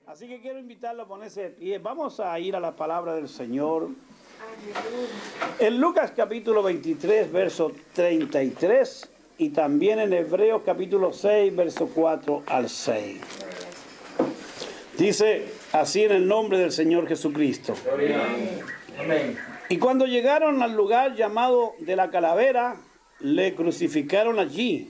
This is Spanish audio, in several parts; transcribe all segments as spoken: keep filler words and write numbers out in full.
Así que quiero invitarlo a ponerse de pie. Vamos a ir a la palabra del Señor. En Lucas capítulo veintitrés, verso treinta y tres, y también en Hebreos capítulo seis, verso cuatro al seis. Dice así en el nombre del Señor Jesucristo. Amén. Y cuando llegaron al lugar llamado de la calavera, le crucificaron allí.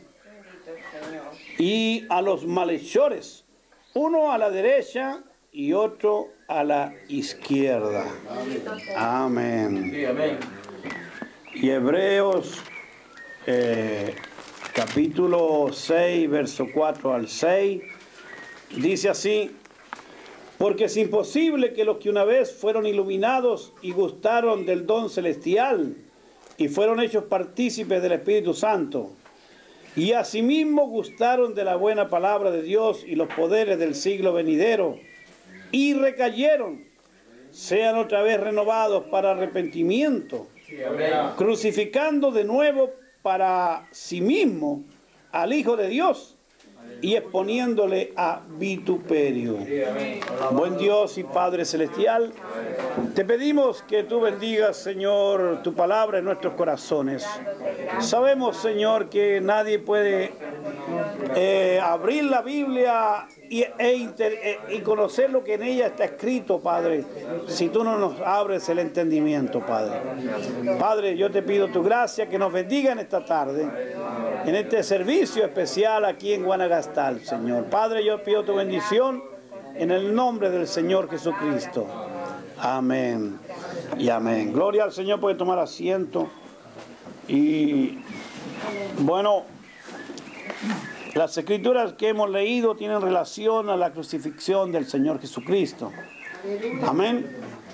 Y a los malhechores, uno a la derecha y otro a la izquierda. Amén. Sí, amén. Y Hebreos eh, capítulo seis, verso cuatro al seis, dice así: porque es imposible que los que una vez fueron iluminados y gustaron del don celestial y fueron hechos partícipes del Espíritu Santo, y asimismo gustaron de la buena palabra de Dios y los poderes del siglo venidero, y recayeron, sean otra vez renovados para arrepentimiento, Sí, amén. crucificando de nuevo para sí mismo al Hijo de Dios y exponiéndole a vituperio. Sí, amén. Buen Dios y Padre Celestial, te pedimos que tú bendigas, Señor, tu palabra en nuestros corazones. Sabemos, Señor, que nadie puede eh, abrir la Biblia y, e inter, e, y conocer lo que en ella está escrito, Padre, si tú no nos abres el entendimiento, Padre. Padre, yo te pido tu gracia, que nos bendiga en esta tarde, en este servicio especial aquí en Guanagastal, Señor. Padre, yo pido tu bendición en el nombre del Señor Jesucristo. Amén y amén. Gloria al Señor. Puede tomar asiento. Y bueno, las escrituras que hemos leído tienen relación a la crucifixión del Señor Jesucristo. Amén.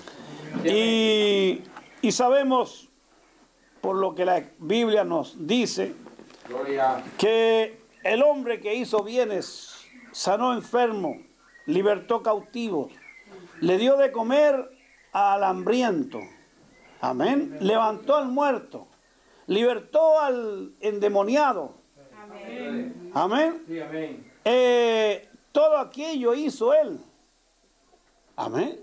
Y, y sabemos, por lo que la Biblia nos dice, Gloria. que el hombre que hizo bienes, sanó enfermo, libertó cautivos, le dio de comer al hambriento, amén, levantó al muerto, libertó al endemoniado, amén, amén, Sí, amén. eh, todo aquello hizo él, amén.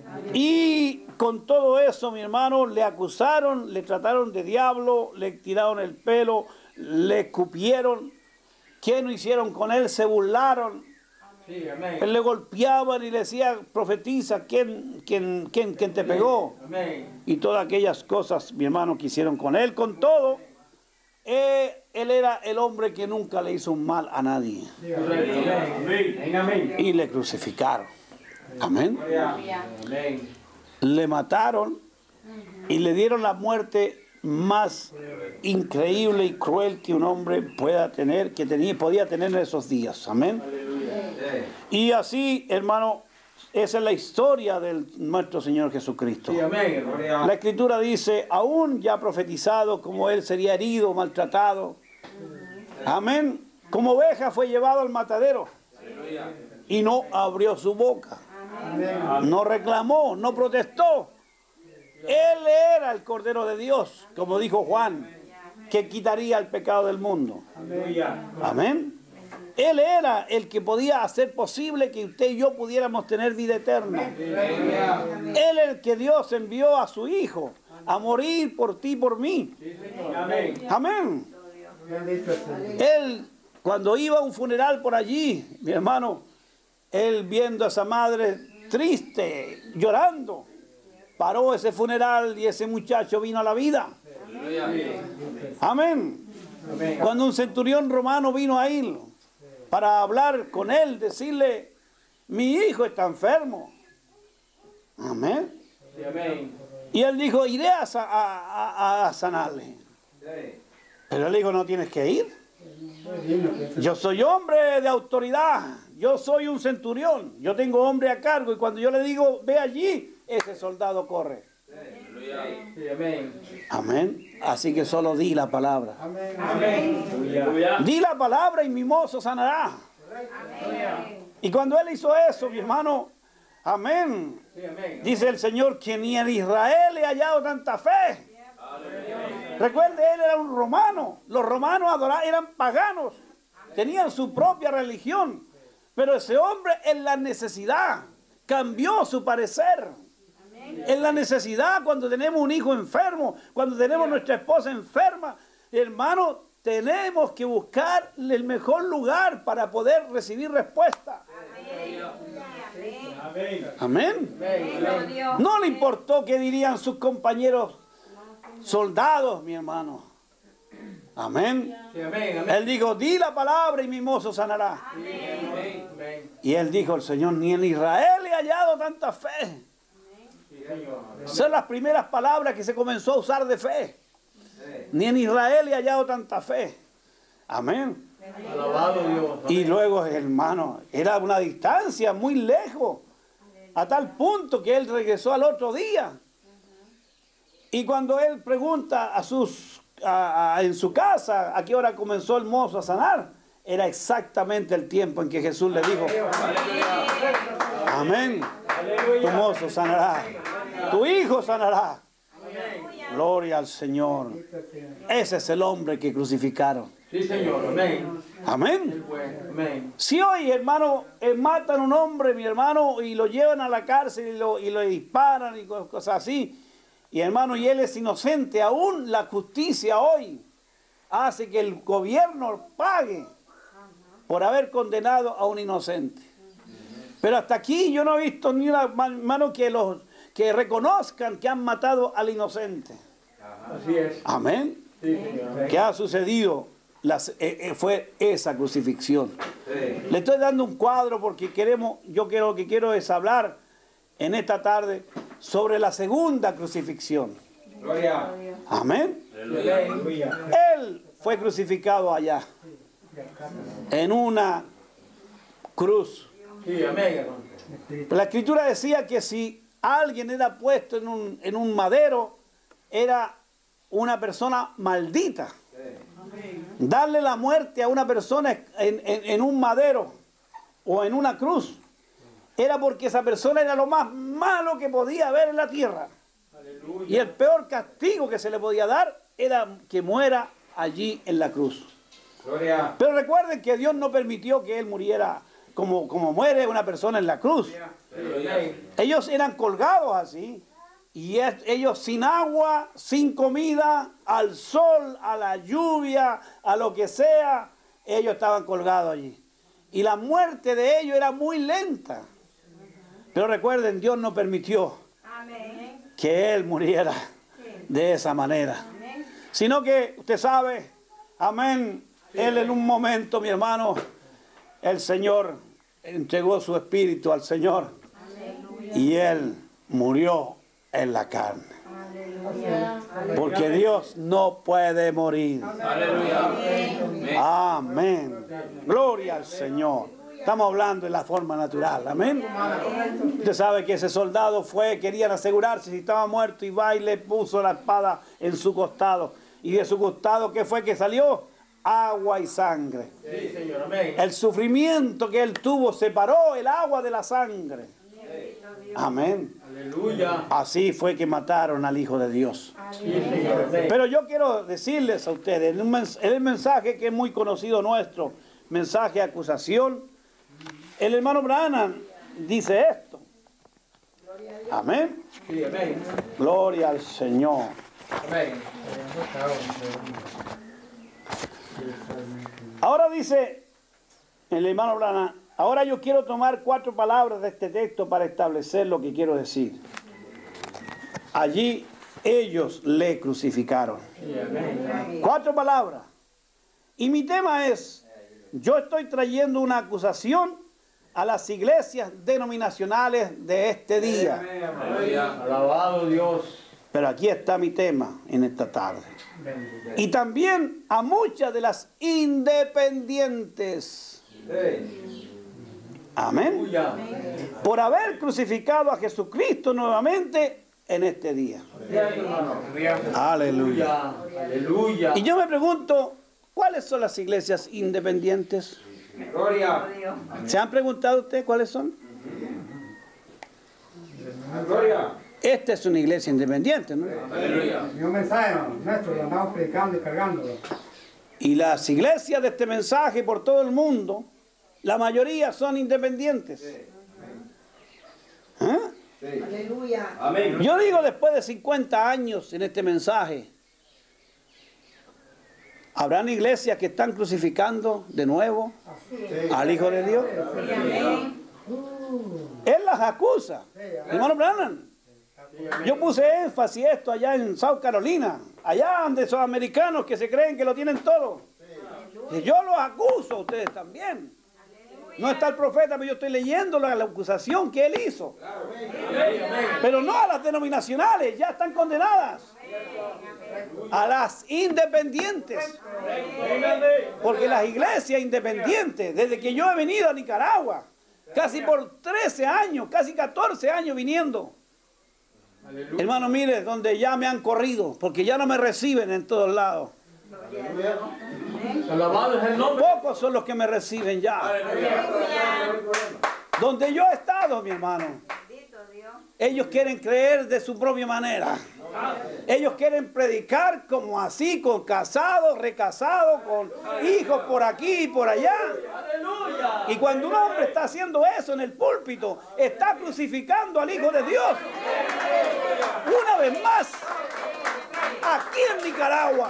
Y con todo eso, mi hermano, le acusaron, le trataron de diablo, le tiraron el pelo, le escupieron. ¿Qué no hicieron con él? Se burlaron. Sí, amén. Él le golpeaban y le decía, profetiza, ¿quién, quién, quién, quién te pegó? Amén. Y todas aquellas cosas, mi hermano, que hicieron con él. Con todo, eh, él era el hombre que nunca le hizo un mal a nadie. Sí, amén. Amén. Y le crucificaron. Amén. Gloria. Amén. Le mataron y le dieron la muerte más increíble y cruel que un hombre pueda tener, que tenía, podía tener en esos días. Amén. Y así, hermano, esa es la historia de nuestro Señor Jesucristo. Sí, amén. Gloria. La Escritura dice, aún ya profetizado como él sería herido, maltratado. Amén. Como oveja fue llevado al matadero y no abrió su boca. No reclamó, no protestó. Él era el Cordero de Dios, como dijo Juan, que quitaría el pecado del mundo. Aleluya. Amén. Él era el que podía hacer posible que usted y yo pudiéramos tener vida eterna. Él es el que Dios envió a su Hijo a morir por ti y por mí. Amén. Amén. Él, cuando iba a un funeral por allí, mi hermano, él viendo a esa madre triste, llorando, paró ese funeral y ese muchacho vino a la vida. Amén. Amén. Cuando un centurión romano vino a él para hablar con él, decirle, mi hijo está enfermo. Amén. Sí, amén. Y él dijo, iré a, sa- a, a- a sanarle. Pero él dijo, no tienes que ir. Yo soy hombre de autoridad. Yo soy un centurión. Yo tengo hombre a cargo. Y cuando yo le digo, ve allí, ese soldado corre. Sí, amén. Amén. Así que solo di la palabra. Amén. Aleluya. Di la palabra y mi mozo sanará. Y cuando él hizo eso, mi hermano, amén. Sí, amén. Dice el Señor que ni en Israel he hallado tanta fe. Recuerde, él era un romano. Los romanos adoraban, eran paganos. Tenían su propia religión. Pero ese hombre en la necesidad cambió su parecer. En la necesidad, cuando tenemos un hijo enfermo, cuando tenemos nuestra esposa enferma, hermano, tenemos que buscar el mejor lugar para poder recibir respuesta. Amén. Amén. No le importó qué dirían sus compañeros soldados, mi hermano. Amén. Él dijo, di la palabra y mi mozo sanará. Y él dijo, el Señor, ni en Israel he hallado tanta fe. Son las primeras palabras que se comenzó a usar de fe. Ni en Israel he hallado tanta fe. Amén. Alabado Dios. Y luego, hermano, era una distancia muy lejos, a tal punto que él regresó al otro día. Y cuando él pregunta a sus, a, a, en su casa a qué hora comenzó el mozo a sanar, era exactamente el tiempo en que Jesús le dijo, amén, tu mozo sanará, tu hijo sanará. Gloria al Señor. Ese es el hombre que crucificaron. Sí, Señor. Amén. Amén. Amén. Si hoy, hermano, eh, matan a un hombre, mi hermano, y lo llevan a la cárcel y lo, y lo disparan y cosas así, y hermano, y él es inocente, aún la justicia hoy hace que el gobierno pague por haber condenado a un inocente. Pero hasta aquí yo no he visto ni una mano que los que reconozcan que han matado al inocente. Así es. Amén. Sí, Señor. ¿Qué ha sucedido? Las, eh, eh, fue esa crucifixión. Sí. Le estoy dando un cuadro porque queremos, yo quiero, lo que quiero es hablar en esta tarde sobre la segunda crucifixión. Gloria. Amén. Aleluya. Él fue crucificado allá, en una cruz. Sí, amén, hermano. La Escritura decía que si alguien era puesto en un, en un madero, era una persona maldita. Darle la muerte a una persona en, en, en un madero o en una cruz era porque esa persona era lo más malo que podía haber en la tierra. Aleluya. Y el peor castigo que se le podía dar era que muera allí en la cruz. Gloria. Pero recuerden que Dios no permitió que él muriera como, como muere una persona en la cruz. Aleluya. Ellos eran colgados así, y es- ellos sin agua, sin comida, al sol, a la lluvia, a lo que sea, ellos estaban colgados allí. Y la muerte de ellos era muy lenta. Pero recuerden, Dios no permitió que él muriera de esa manera. Sino que, usted sabe, amén, él en un momento, mi hermano, el Señor entregó su espíritu al Señor. Y él murió en la carne. Porque Dios no puede morir. Aleluya. Amén. Gloria al Señor. Estamos hablando en la forma natural. Amén. Usted sabe que ese soldado fue, querían asegurarse si estaba muerto y va y le puso la espada en su costado. Y de su costado, ¿qué fue que salió? Agua y sangre. Sí, Señor. Amén. El sufrimiento que él tuvo separó el agua de la sangre. Amén. Aleluya. Así fue que mataron al Hijo de Dios. Sí, Señor. Amén. Pero yo quiero decirles a ustedes, en un mens- en el mensaje que es muy conocido nuestro, mensaje de acusación, el hermano Branham dice esto. Amén. Sí, amén. Gloria al Señor. Amén. Ahora dice el hermano Branham, ahora yo quiero tomar cuatro palabras de este texto para establecer lo que quiero decir. Allí ellos le crucificaron. Sí, amén. Cuatro palabras. Y mi tema es, yo estoy trayendo una acusación a las iglesias denominacionales de este día. Aleluya. Alabado Dios. Pero aquí está mi tema en esta tarde. Y también a muchas de las independientes. Amén. Aleluya. Por haber crucificado a Jesucristo nuevamente en este día. Cierto, hermano. Aleluya. Aleluya. Y yo me pregunto, ¿cuáles son las iglesias independientes? Gloria. ¿Se han preguntado ustedes cuáles son? Gloria. Esta es una iglesia independiente, ¿no? Aleluya. Y un mensaje, nuestro, lo andamos predicando y cargándolo. Y las iglesias de este mensaje por todo el mundo La mayoría son independientes. ¿Eh? Sí. Aleluya. Amén. Yo digo, después de cincuenta años en este mensaje, ¿habrán iglesias que están crucificando de nuevo al Hijo de Dios? Amén. Él las acusa. Hermano Branham, yo puse énfasis esto allá en South Carolina, allá donde esos americanos que se creen que lo tienen todo. Y yo los acuso a ustedes también. No está el profeta, pero yo estoy leyendo la, la acusación que él hizo. Pero no a las denominacionales, ya están condenadas. A las independientes. Porque las iglesias independientes, desde que yo he venido a Nicaragua, casi por trece años, casi catorce años viniendo. Hermano, mire, donde ya me han corrido, porque ya no me reciben en todos lados. Alabado es el nombre. Pocos son los que me reciben ya. Donde yo he estado, mi hermano, ellos quieren creer de su propia manera. Ellos quieren predicar como así, con casados, recasados, con hijos por aquí y por allá. Y cuando un hombre está haciendo eso en el púlpito, está crucificando al Hijo de Dios. Una vez más, aquí en Nicaragua.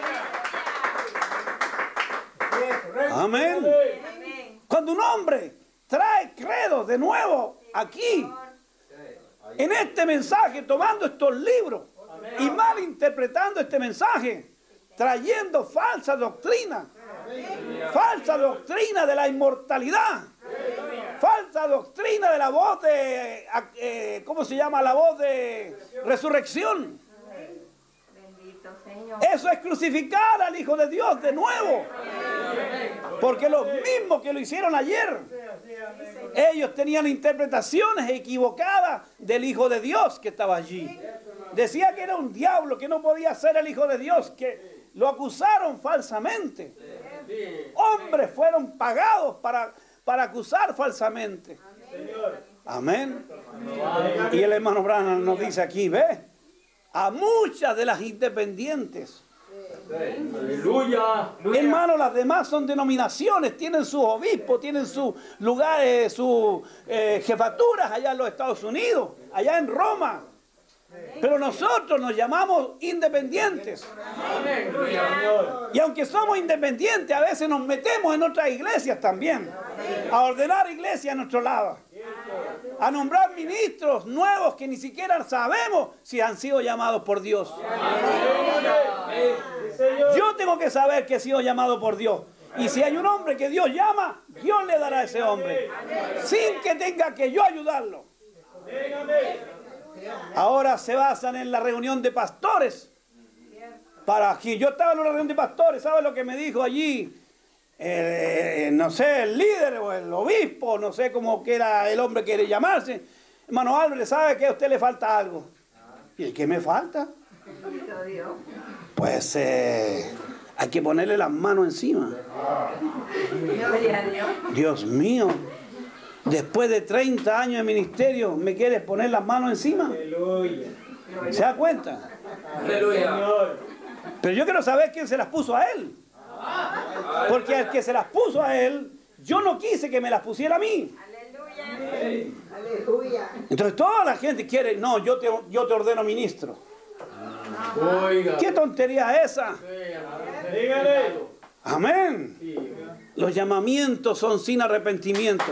Amén. Cuando un hombre trae credo de nuevo aquí, en este mensaje, tomando estos libros y malinterpretando este mensaje, trayendo falsa doctrina, falsa doctrina de la inmortalidad, falsa doctrina de la voz de, eh, ¿cómo se llama? La voz de resurrección. Eso es crucificar al Hijo de Dios de nuevo. Porque los mismos que lo hicieron ayer, ellos tenían interpretaciones equivocadas del Hijo de Dios que estaba allí. Decía que era un diablo, que no podía ser el Hijo de Dios, que lo acusaron falsamente. Hombres fueron pagados para, para acusar falsamente. Amén. Y el hermano Branham nos dice aquí, ¿ve? A muchas de las independientes. Aleluya. Hermano, las demás son denominaciones, tienen sus obispos, tienen sus lugares, sus eh, jefaturas allá en los Estados Unidos, allá en Roma. Pero nosotros nos llamamos independientes. Y aunque somos independientes, a veces nos metemos en otras iglesias también, a ordenar iglesias a nuestro lado, a nombrar ministros nuevos que ni siquiera sabemos si han sido llamados por Dios. Yo tengo que saber que he sido llamado por Dios. Y si hay un hombre que Dios llama, Dios le dará a ese hombre, sin que tenga que yo ayudarlo. Ahora se basan en la reunión de pastores. Para que yo estaba en una reunión de pastores, ¿sabe lo que me dijo allí? Eh, no sé, el líder o el obispo, no sé cómo que era el hombre que quiere llamarse. Hermano Álvarez, ¿sabe que a usted le falta algo? ¿Y qué me falta? Pues eh, hay que ponerle las manos encima. Dios mío, después de treinta años de ministerio, ¿me quieres poner las manos encima? ¿Se da cuenta? Pero yo quiero saber quién se las puso a él. Porque al que se las puso a él, yo no quise que me las pusiera a mí. Aleluya. Entonces toda la gente quiere, no, yo te, yo te ordeno ministro. Oiga. ¿Qué tontería es esa? Amén. Los llamamientos son sin arrepentimiento.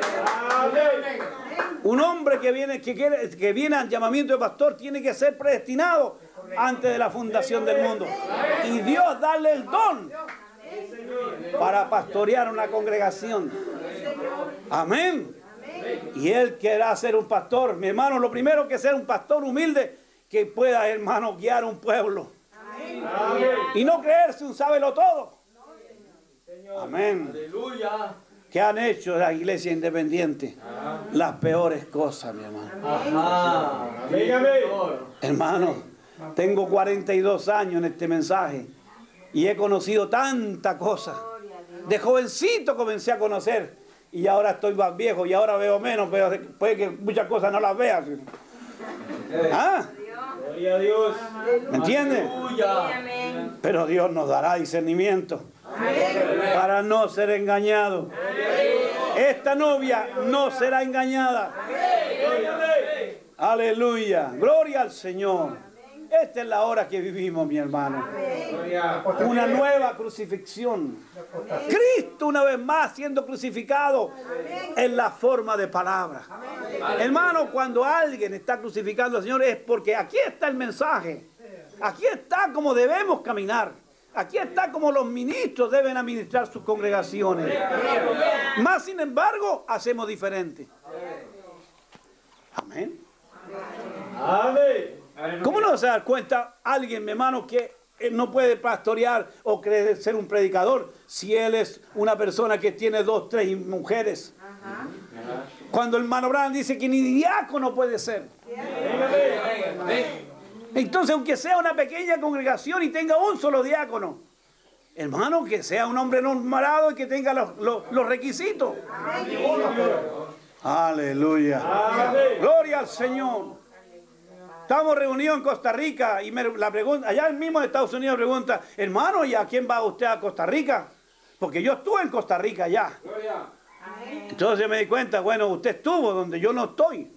Un hombre que viene, que quiere, que viene al llamamiento de pastor tiene que ser predestinado antes de la fundación del mundo. Y Dios darle el don para pastorear una congregación. Amén. Y él querrá ser un pastor. Mi hermano, lo primero que es ser un pastor humilde que pueda, hermano, guiar un pueblo. Y no creerse un sábelo todo. Amén. Aleluya. ¿Qué han hecho las iglesias independientes? Las peores cosas, mi hermano. Ajá. Hermano, tengo cuarenta y dos años en este mensaje y he conocido tanta cosa. De jovencito comencé a conocer y ahora estoy más viejo y ahora veo menos, pero puede que muchas cosas no las vea. ¿Ah? Gloria a Dios. ¿Me entiendes? Aleluya. Pero Dios nos dará discernimiento para no ser engañados. Esta novia no será engañada. Aleluya. Gloria al Señor. Esta es la hora que vivimos, mi hermano. Una nueva crucifixión. Cristo una vez más siendo crucificado en la forma de palabra. Hermano, cuando alguien está crucificando al Señor es porque aquí está el mensaje. Aquí está como debemos caminar. Aquí está como los ministros deben administrar sus congregaciones. Más sin embargo, hacemos diferente. Amén. Amén. ¿Cómo no se da cuenta alguien, mi hermano, que no puede pastorear o creer ser un predicador si él es una persona que tiene dos, tres mujeres? Ajá. Cuando el hermano Branham dice que ni diácono puede ser. Entonces, aunque sea una pequeña congregación y tenga un solo diácono, hermano, que sea un hombre nombrado y que tenga los, los, los requisitos. Aleluya. Amén. Gloria al Señor. Estamos reunidos en Costa Rica y me, la pregunta, allá mismo en Estados Unidos pregunta, hermano, ¿y a quién va usted a Costa Rica? Porque yo estuve en Costa Rica ya. Entonces me di cuenta, bueno, usted estuvo donde yo no estoy.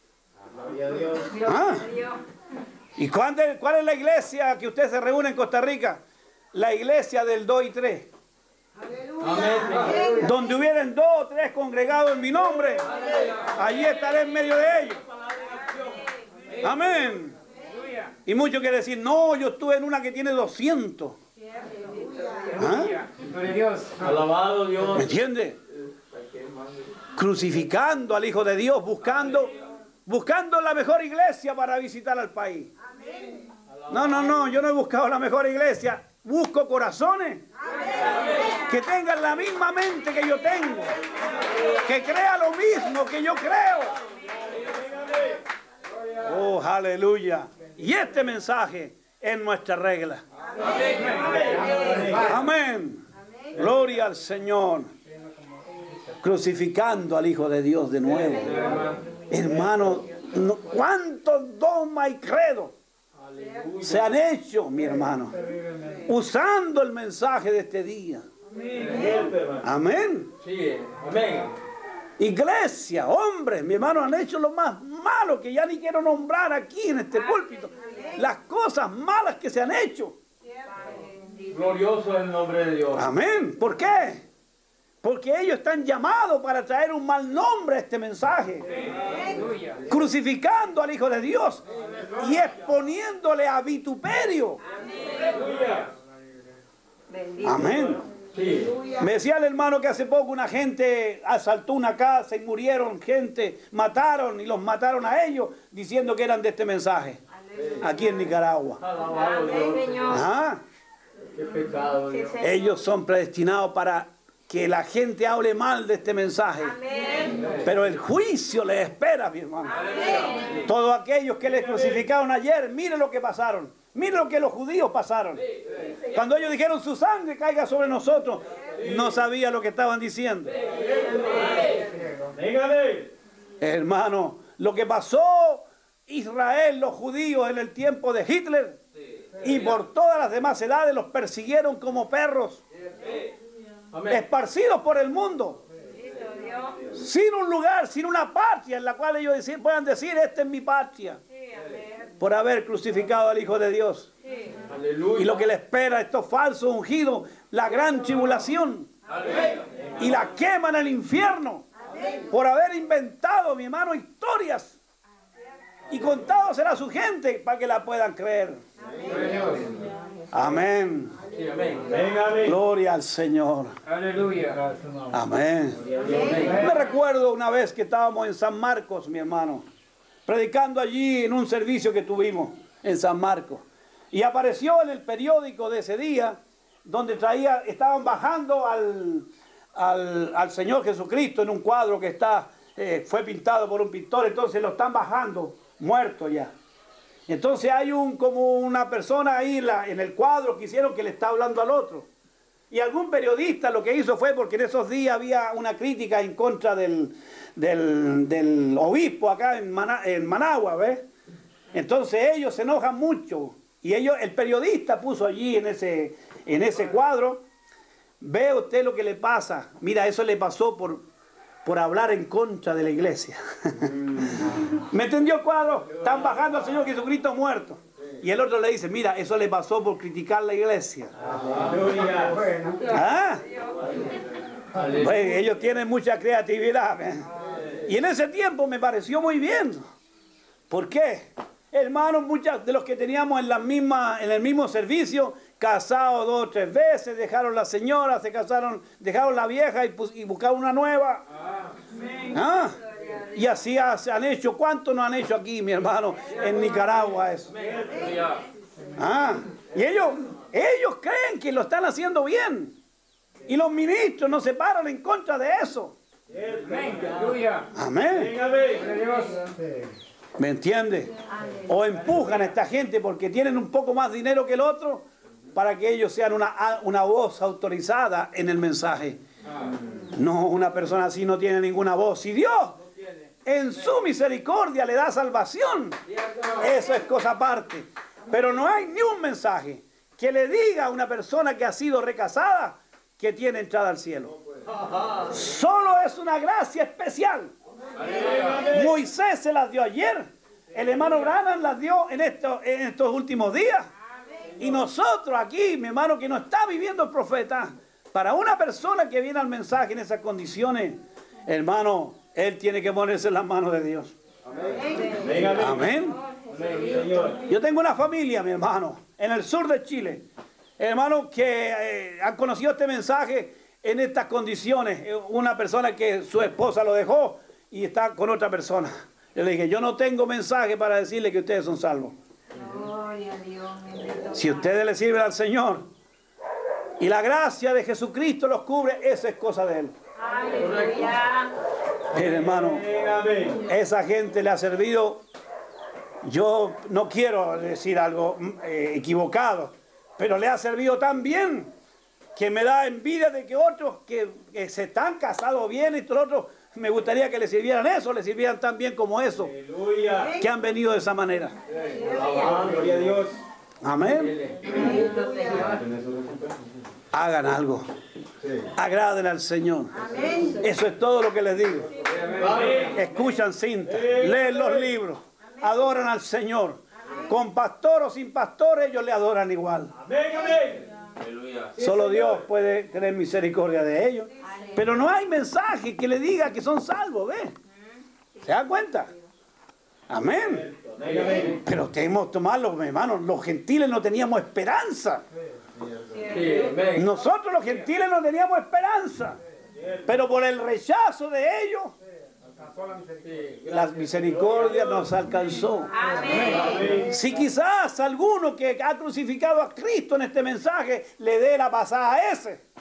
¿Ah? ¿Y cuál es, cuál es la iglesia que usted se reúne en Costa Rica? La iglesia del dos y tres. Amén. Donde hubieran dos o tres congregados en mi nombre, allí estaré en medio de ellos. Amén. Y muchos quieren decir, no, yo estuve en una que tiene doscientos. ¿Ah? Alabado Dios. ¿Me entiende? Crucificando al Hijo de Dios, buscando, buscando la mejor iglesia para visitar al país. No, no, no, yo no he buscado la mejor iglesia. Busco corazones que tengan la misma mente que yo tengo, que crea lo mismo que yo creo. Oh, aleluya. Y este mensaje es nuestra regla. Amén. Gloria al Señor. Crucificando al Hijo de Dios de nuevo. Hermano, no, ¿cuántos dogmas y credos se han hecho, mi hermano, usando el mensaje de este día? Amén. Sí, amén. Iglesia, hombres, mi hermano, han hecho lo más malo que ya ni quiero nombrar aquí en este púlpito. Las cosas malas que se han hecho. Glorioso es el nombre de Dios. Amén. ¿Por qué? Porque ellos están llamados para traer un mal nombre a este mensaje. Crucificando al Hijo de Dios y exponiéndole a vituperio. Amén. Sí. Me decía el hermano que hace poco una gente asaltó una casa y murieron gente, mataron y los mataron a ellos diciendo que eran de este mensaje. Aquí en Nicaragua. ¿Ah? Qué pecado, Dios. Ellos son predestinados para que la gente hable mal de este mensaje. Pero el juicio les espera, mi hermano. Todos aquellos que les crucificaron ayer, miren lo que pasaron. Miren lo que los judíos pasaron. Cuando ellos dijeron su sangre caiga sobre nosotros, no sabía lo que estaban diciendo. Hermano, lo que pasó Israel, los judíos en el tiempo de Hitler y por todas las demás edades los persiguieron como perros, esparcidos por el mundo, sin un lugar, sin una patria en la cual ellos decir, puedan decir, esta es mi patria. Por haber crucificado al Hijo de Dios. Sí. Y lo que le espera a estos falsos ungidos, la gran tribulación. Amén. Y la quema en el infierno. Amén. Por haber inventado, mi hermano, historias. Y contado será su gente para que la puedan creer. Amén. Sí, amén. Amén. Gloria al Señor. Aleluya. Amén. Amén. Me recuerdo una vez que estábamos en San Marcos, mi hermano, predicando allí en un servicio que tuvimos en San Marcos. Y apareció en el periódico de ese día, donde traía, estaban bajando al, al, al Señor Jesucristo en un cuadro que está, eh, fue pintado por un pintor, entonces lo están bajando, muerto ya. Entonces hay un, como una persona ahí en, la, en el cuadro que hicieron que le está hablando al otro. Y algún periodista lo que hizo fue, porque en esos días había una crítica en contra del, del, del obispo acá en, Mana, en Managua, ¿ves? Entonces ellos se enojan mucho. Y ellos, el periodista puso allí en ese, en ese cuadro, ve usted lo que le pasa. Mira, eso le pasó por, por hablar en contra de la iglesia. ¿Me entendió el cuadro? Están bajando al Señor Jesucristo muerto. Y el otro le dice, mira, eso le pasó por criticar la iglesia. ¿Ah? Pues ellos tienen mucha creatividad. ¿eh? Y en ese tiempo me pareció muy bien. ¿Por qué? Hermanos, muchos de los que teníamos en, la misma, en el mismo servicio, casados dos o tres veces, dejaron la señora, se casaron, dejaron la vieja y, pus, y buscaron una nueva. ¿Ah? Y así se han hecho. ¿Cuántos no han hecho aquí, mi hermano, en Nicaragua eso? ¿Ah? Y ellos, ellos creen que lo están haciendo bien. Y los ministros no se paran en contra de eso. Amén. ¿Me entiende? O empujan a esta gente porque tienen un poco más dinero que el otro para que ellos sean una, una voz autorizada en el mensaje. No, una persona así no tiene ninguna voz. Si Dios en su misericordia le da salvación, eso es cosa aparte. Pero no hay ni un mensaje que le diga a una persona que ha sido recasada que tiene entrada al cielo. Solo es una gracia especial. Moisés se las dio ayer. El hermano Branham las dio en, esto, en estos últimos días. Y nosotros aquí, mi hermano, que no está viviendo el profeta, para una persona que viene al mensaje en esas condiciones, hermano, él tiene que ponerse en las manos de Dios. Amén. Amén. Amén. Yo tengo una familia, mi hermano, en el sur de Chile. Hermano, que eh, han conocido este mensaje en estas condiciones. Una persona que su esposa lo dejó y está con otra persona. Yo le dije, yo no tengo mensaje para decirle que ustedes son salvos. Si ustedes le sirven al Señor y la gracia de Jesucristo los cubre, esa es cosa de Él. Bien, hermano, esa gente le ha servido. Yo no quiero decir algo eh, equivocado, pero le ha servido tan bien que me da envidia de que otros que, que se están casados bien y todos otros, me gustaría que le sirvieran eso, le sirvieran tan bien como eso. Aleluya. Que han venido de esa manera. Gloria a Dios. Amén. Hagan algo. Agraden al Señor. Eso es todo lo que les digo. Escuchan cinta, leen los libros, adoran al Señor. Con pastor o sin pastor, ellos le adoran igual. Solo Dios puede tener misericordia de ellos. Pero no hay mensaje que le diga que son salvos, ¿ves? ¿Se da cuenta? Amén. Pero tenemos que tomarlo, hermanos. Los gentiles no teníamos esperanza. Nosotros los gentiles no teníamos esperanza. Pero por el rechazo de ellos, la misericordia nos alcanzó. Si quizás alguno que ha crucificado a Cristo en este mensaje le dé la pasada a ese.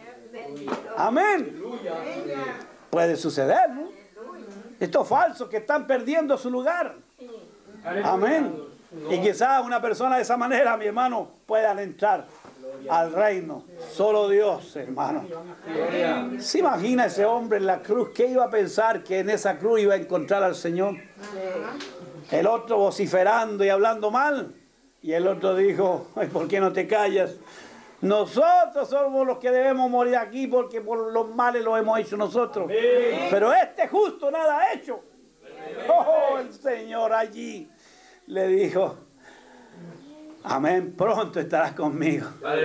Amén. Puede suceder, ¿no? Estos falsos que están perdiendo su lugar. Amén. Y quizás una persona de esa manera, mi hermano, puedan entrar al reino. Solo Dios, hermano. ¿Se imagina ese hombre en la cruz? ¿Qué iba a pensar que en esa cruz iba a encontrar al Señor? El otro vociferando y hablando mal. Y el otro dijo, ¿por qué no te callas? Nosotros somos los que debemos morir aquí porque por los males lo hemos hecho nosotros. Pero este justo nada ha hecho. Oh, el Señor allí le dijo, amén, pronto estarás conmigo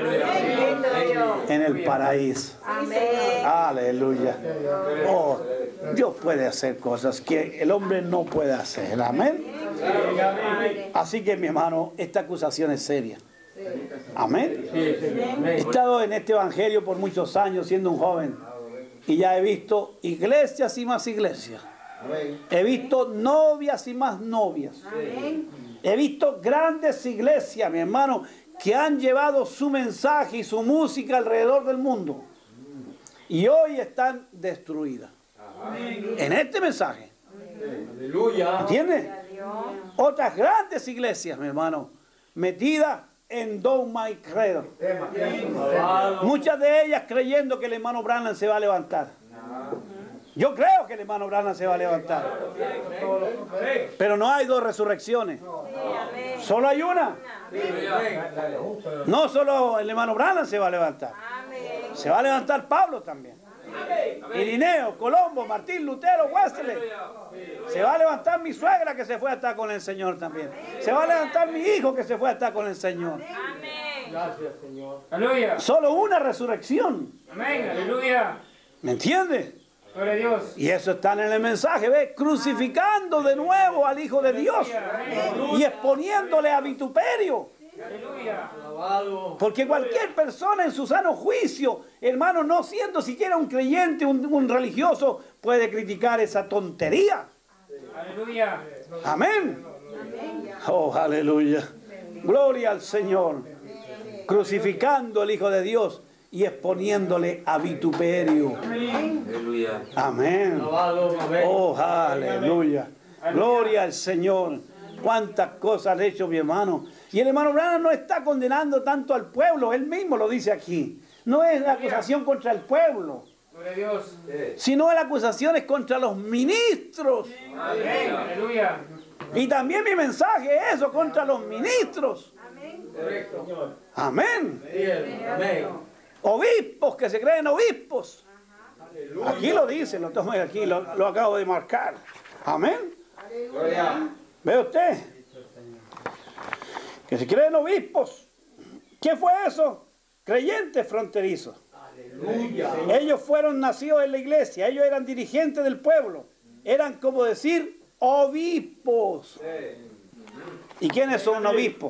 en el paraíso. Aleluya. Oh, Dios puede hacer cosas que el hombre no puede hacer. Amén. Así que, mi hermano, esta acusación es seria. Amén. He estado en este evangelio por muchos años siendo un joven y ya he visto iglesias y más iglesias. He visto novias y más novias. He visto grandes iglesias, mi hermano, que han llevado su mensaje y su música alrededor del mundo y hoy están destruidas en este mensaje. ¿Entiendes? Otras grandes iglesias, mi hermano, metidas en dogma y credo. Muchas de ellas creyendo que el hermano Branham se va a levantar. Yo creo que el hermano Branham se va a levantar. Pero no hay dos resurrecciones. Solo hay una. No solo el hermano Branham se va a levantar. Se va a levantar Pablo también. Irineo, Colombo, Martín, Lutero, Wesley. Se va a levantar mi suegra que se fue a estar con el Señor también. Se va a levantar mi hijo que se fue a estar con el Señor. Gracias, Señor. Aleluya. Solo una resurrección. Amén. Aleluya. ¿Me entiendes? Gloria a Dios. Y eso está en el mensaje, ¿ves? Crucificando de nuevo al Hijo de Dios y exponiéndole a vituperio. Aleluya. Porque cualquier persona en su sano juicio, hermano, no siendo siquiera un creyente, un, un religioso, puede criticar esa tontería. Aleluya. Amén. Oh, aleluya. Gloria al Señor. Crucificando al Hijo de Dios y exponiéndole a vituperio. Aleluya. Amén. Oh, aleluya. Gloria al Señor. Cuántas cosas ha hecho mi hermano. Y el hermano Branham no está condenando tanto al pueblo. Él mismo lo dice aquí. No es la acusación contra el pueblo, Gloria a Dios. sino la acusación es contra los ministros. Amén. Aleluya. Y también mi mensaje es eso, contra los ministros. Correcto. Amén. Amén. Obispos que se creen obispos. Aquí lo dice, lo tomo aquí, lo, lo acabo de marcar. Amén. ¿Ve usted? Que se creen obispos. ¿Qué fue eso? Creyentes fronterizos. Ellos fueron nacidos en la iglesia, ellos eran dirigentes del pueblo. Eran como decir obispos. ¿Y quiénes son obispos?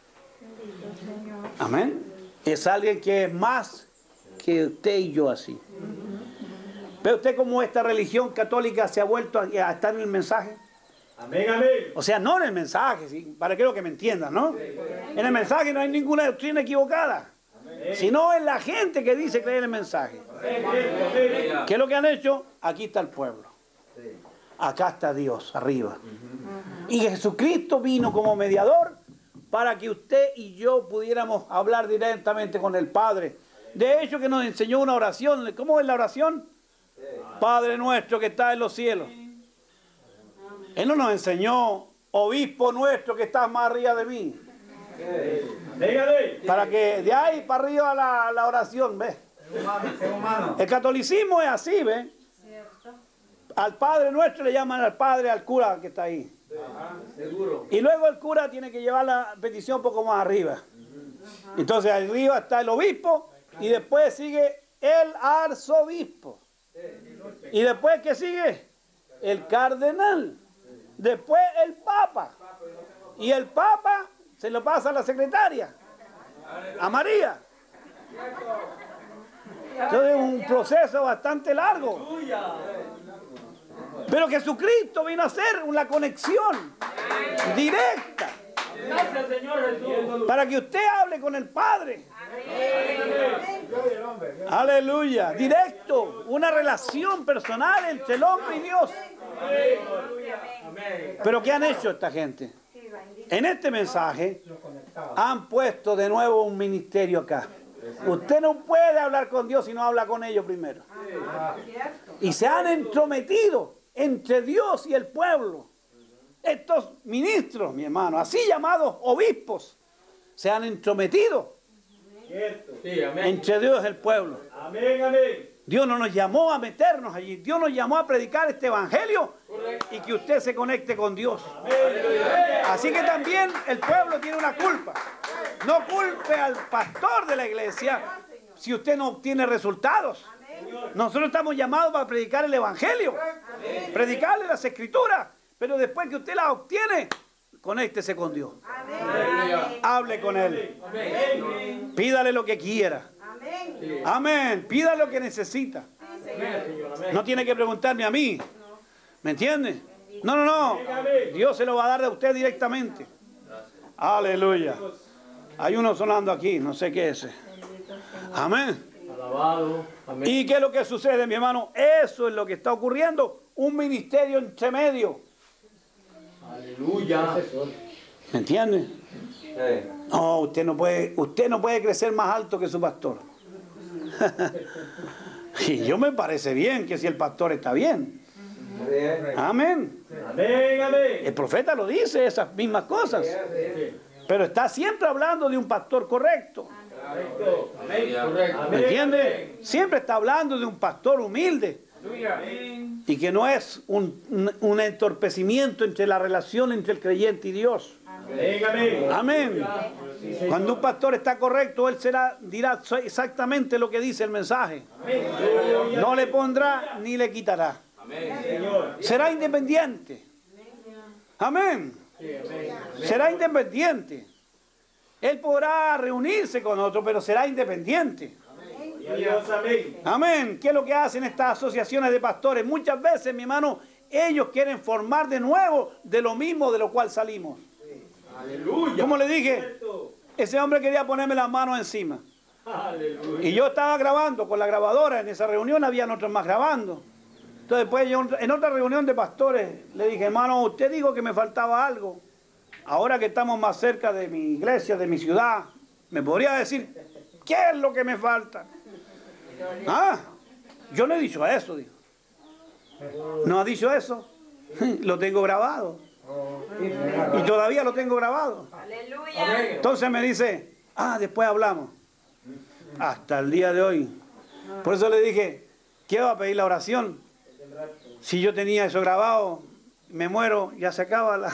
Amén. Es alguien que es más que usted y yo así. ¿Ve usted cómo esta religión católica se ha vuelto a, a estar en el mensaje? Amén, amén. O sea, no en el mensaje, ¿sí? Para que lo que me entiendan, ¿no? En el mensaje no hay ninguna doctrina equivocada, sino en la gente que dice creer en el mensaje. ¿Qué es lo que han hecho? Aquí está el pueblo. Acá está Dios, arriba. Y Jesucristo vino como mediador para que usted y yo pudiéramos hablar directamente con el Padre. De hecho, que nos enseñó una oración. ¿Cómo es la oración? Padre nuestro que está en los cielos. Él no nos enseñó, obispo nuestro que está más arriba de mí. Para que de ahí para arriba la, la oración, ¿ves? El catolicismo es así, ¿ves? Al Padre nuestro le llaman al Padre, al cura que está ahí. Y luego el cura tiene que llevar la petición un poco más arriba. Entonces arriba está el obispo y después sigue el arzobispo. Y después, ¿qué sigue? El cardenal. Después el papa. Y el papa se lo pasa a la secretaria, a María. Entonces es un proceso bastante largo. Pero Jesucristo vino a hacer una conexión directa. Gracias, Señor Jesús. Para que usted hable con el Padre. Aleluya. Directo. Una relación personal entre el hombre y Dios. Pero ¿qué han hecho esta gente? En este mensaje han puesto de nuevo un ministerio acá. Usted no puede hablar con Dios si no habla con ellos primero. Y se han entrometido entre Dios y el pueblo. Estos ministros, mi hermano, así llamados obispos, se han entrometido entre Dios y el pueblo. Amén, amén. Dios no nos llamó a meternos allí. Dios nos llamó a predicar este evangelio y que usted se conecte con Dios. Así que también el pueblo tiene una culpa. No culpe al pastor de la iglesia si usted no obtiene resultados. Nosotros estamos llamados para predicar el evangelio, predicarle las escrituras, pero después que usted las obtiene, conéctese con Dios. Hable con Él. Pídale lo que quiera. Amén. Pida lo que necesita. No tiene que preguntarme a mí. ¿Me entiende? No, no, no. Dios se lo va a dar a usted directamente. Aleluya. Hay uno sonando aquí, no sé qué es ese. Amén. Alabado. Amén. ¿Y qué es lo que sucede, mi hermano? Eso es lo que está ocurriendo. Un ministerio entre medio. Aleluya. ¿Me entiende? No, usted no puede, usted no puede crecer más alto que su pastor. Y yo me parece bien que si el pastor está bien. Amén. Amén, amén. El profeta lo dice, esas mismas cosas. Pero está siempre hablando de un pastor correcto. Correcto. Amén. Correcto. ¿Me entiende? Siempre está hablando de un pastor humilde Aleluya. y que no es un, un, un entorpecimiento entre la relación entre el creyente y Dios. Amén, amén. Amén. Sí, Señor. Cuando un pastor está correcto, él será, dirá exactamente lo que dice el mensaje. Aleluya. No le pondrá ni le quitará. Señor. Será independiente. Amén. Será independiente. Él podrá reunirse con otro, pero será independiente. Y a Dios, amén. Amén. ¿Qué es lo que hacen estas asociaciones de pastores? Muchas veces, mi hermano, ellos quieren formar de nuevo de lo mismo de lo cual salimos. Aleluya. Como le dije, Cierto. ese hombre quería ponerme las manos encima. Aleluya. Y yo estaba grabando con la grabadora. En esa reunión habían otros más grabando. Entonces después yo en otra reunión de pastores le dije, hermano, usted dijo que me faltaba algo. Ahora que estamos más cerca de mi iglesia, de mi ciudad, ¿me podría decir qué es lo que me falta? Ah, yo no he dicho eso, dijo. ¿No ha dicho eso? Lo tengo grabado. Y todavía lo tengo grabado. Aleluya. Entonces me dice, ah, después hablamos. Hasta el día de hoy. Por eso le dije, ¿qué va a pedir la oración? Si yo tenía eso grabado, me muero, ya se acaba la...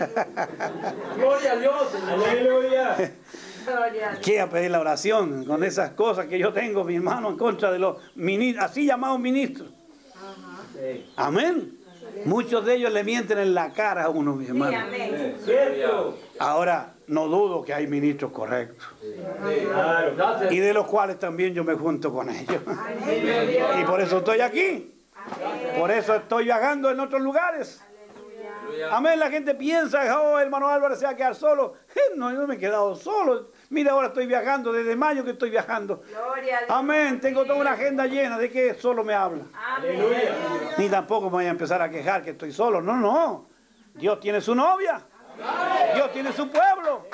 Gloria a Dios. Aleluya. Gloria a Dios. ¿Qué va a pedir la oración con esas cosas que yo tengo, mi hermano, en contra de los ministros, así llamados ministros? Sí. Amén. Muchos de ellos le mienten en la cara a uno, mi Sí, hermano. amén. Cierto. Ahora, no dudo que hay ministros correctos. Claro. Gracias. Y de los cuales también yo me junto con ellos. Aleluya. Y por eso estoy aquí. Por eso estoy viajando en otros lugares. Amén. La gente piensa, oh, hermano Álvarez se va a quedar solo. No, yo no me he quedado solo. Mira, ahora estoy viajando, desde mayo que estoy viajando. Gloria a Dios. Amén. Tengo toda una agenda llena. ¿De qué solo me habla? Amén. Ni tampoco me voy a empezar a quejar que estoy solo. No, no. Dios tiene su novia. Dios tiene su pueblo.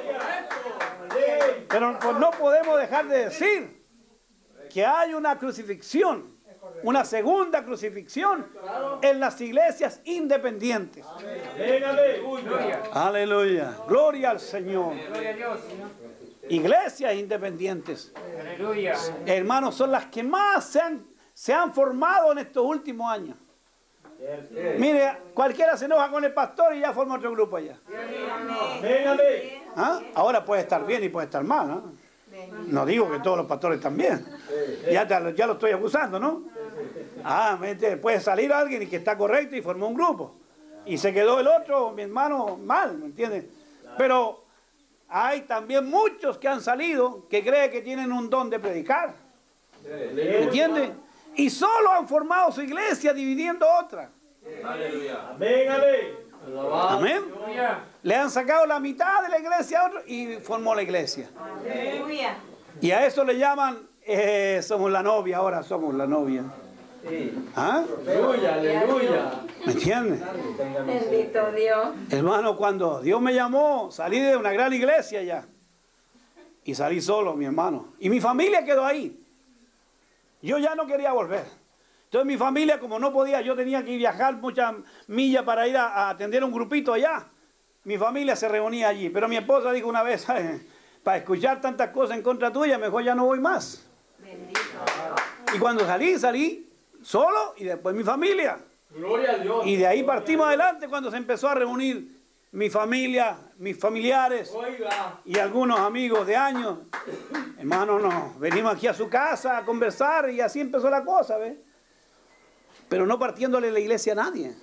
Pero pues, no podemos dejar de decir que hay una crucifixión, una segunda crucifixión en las iglesias independientes. Amén, amén. Aleluya. Gloria al Señor. Gloria a Dios. Iglesias independientes, Aleluya. hermanos, son las que más se han, se han formado en estos últimos años. Mire, cualquiera se enoja con el pastor y ya forma otro grupo allá. Amén, amén. ¿Ah? Ahora puede estar bien y puede estar mal, ¿no? No digo que todos los pastores están bien. Ya, te- ya lo estoy acusando, ¿no? Ah, ¿me entiendes? Puede salir alguien y que está correcto y formó un grupo. Y se quedó el otro, mi hermano, mal, ¿me entiendes? Pero hay también muchos que han salido que creen que tienen un don de predicar. ¿Me entiendes? Y solo han formado su iglesia dividiendo otra. Amén, amén. Alabado. Amén. Aleluya. Le han sacado la mitad de la iglesia a otro y formó la iglesia. Aleluya. Y a eso le llaman, eh, somos la novia, ahora somos la novia. Sí. ¿Ah? Aleluya. Aleluya. ¿Me entiendes? Bendito Dios. Hermano, cuando Dios me llamó, salí de una gran iglesia ya. Y salí solo, mi hermano. Y mi familia quedó ahí. Yo ya no quería volver. Entonces mi familia, como no podía, yo tenía que viajar muchas millas para ir a, a atender un grupito allá. Mi familia se reunía allí. Pero mi esposa dijo una vez, para escuchar tantas cosas en contra tuya, mejor ya no voy más. Bendito Y cuando salí, salí solo y después mi familia. Gloria a Dios. Y de ahí partimos adelante cuando se empezó a reunir mi familia, mis familiares Oiga. y algunos amigos de años. Hermano, no, venimos aquí a su casa a conversar y así empezó la cosa, ¿ves? Pero no partiéndole la iglesia a nadie.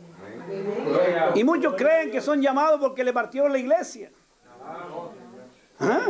Y muchos creen que son llamados porque le partieron la iglesia. ¿Ah?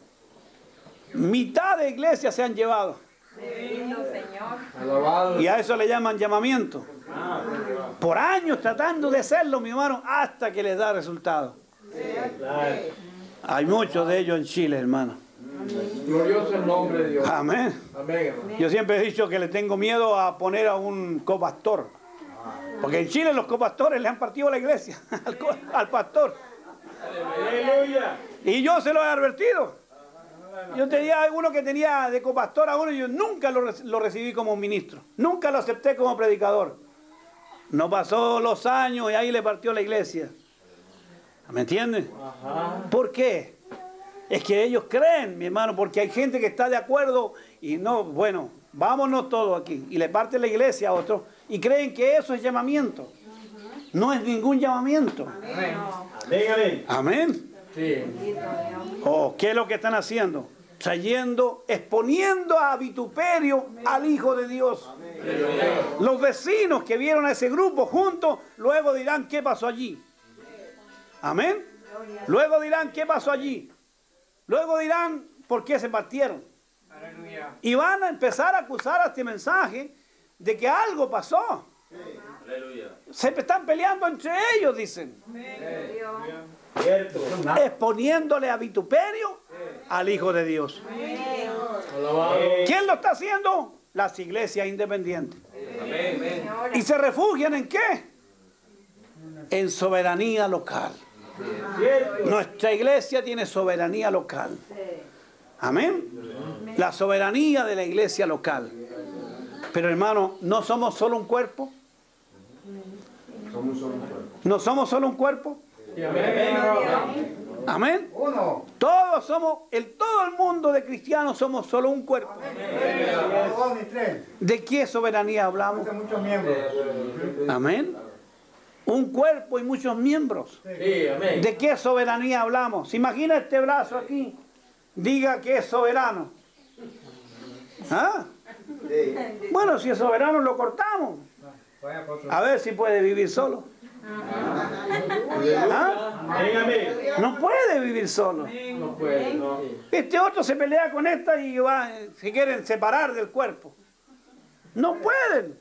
Mitad de iglesias se han llevado. Bendito Señor. Alabado. Y a eso le llaman llamamiento. Por años tratando de hacerlo, mi hermano, hasta que les da resultado. Claro. Hay muchos de ellos en Chile, hermano. Glorioso el nombre de Dios. Amén. Amén, hermano. Yo siempre he dicho que le tengo miedo a poner a un copastor. Porque en Chile los copastores le han partido la iglesia al, co- al pastor. Aleluya. Y yo se lo he advertido. Yo tenía uno que tenía de copastor a uno y yo nunca lo, re- lo recibí como ministro. Nunca lo acepté como predicador. No pasó los años y ahí le partió la iglesia. ¿Me entiendes? Ajá. ¿Por qué? Es que ellos creen, mi hermano, porque hay gente que está de acuerdo y no, bueno, vámonos todos aquí. Y le parte la iglesia a otros y creen que eso es llamamiento. No es ningún llamamiento. Amén. Amén. Amén. Sí. Oh, ¿qué es lo que están haciendo? Trayendo, exponiendo a vituperio al Hijo de Dios. Los vecinos que vieron a ese grupo juntos, luego dirán qué pasó allí. Amén. Luego dirán qué pasó allí. Luego dirán por qué se partieron. Y van a empezar a acusar a este mensaje de que algo pasó. Se están peleando entre ellos, dicen. Cierto. Exponiéndole a vituperio al Hijo de Dios. ¿Quién lo está haciendo? Las iglesias independientes. ¿Y se refugian en qué? En soberanía local. Nuestra iglesia tiene soberanía local. Amén. La soberanía de la iglesia local. Pero hermano, ¿no somos solo un cuerpo? ¿No somos solo un cuerpo? Amén. Uno. Todos somos, el, todo el mundo de cristianos somos solo un cuerpo. Dos ni tres. ¿De qué soberanía hablamos? Hay muchos miembros. Amén. Un cuerpo y muchos miembros. Sí, amén. ¿De qué soberanía hablamos? ¿Se imagina este brazo aquí? Diga que es soberano. ¿Ah? Bueno, si es soberano lo cortamos. A ver si puede vivir solo. ¿Ah? Amén. Amén. No puede vivir solo. No puede, no. Este otro se pelea con esta y va, se quieren separar del cuerpo. No pueden.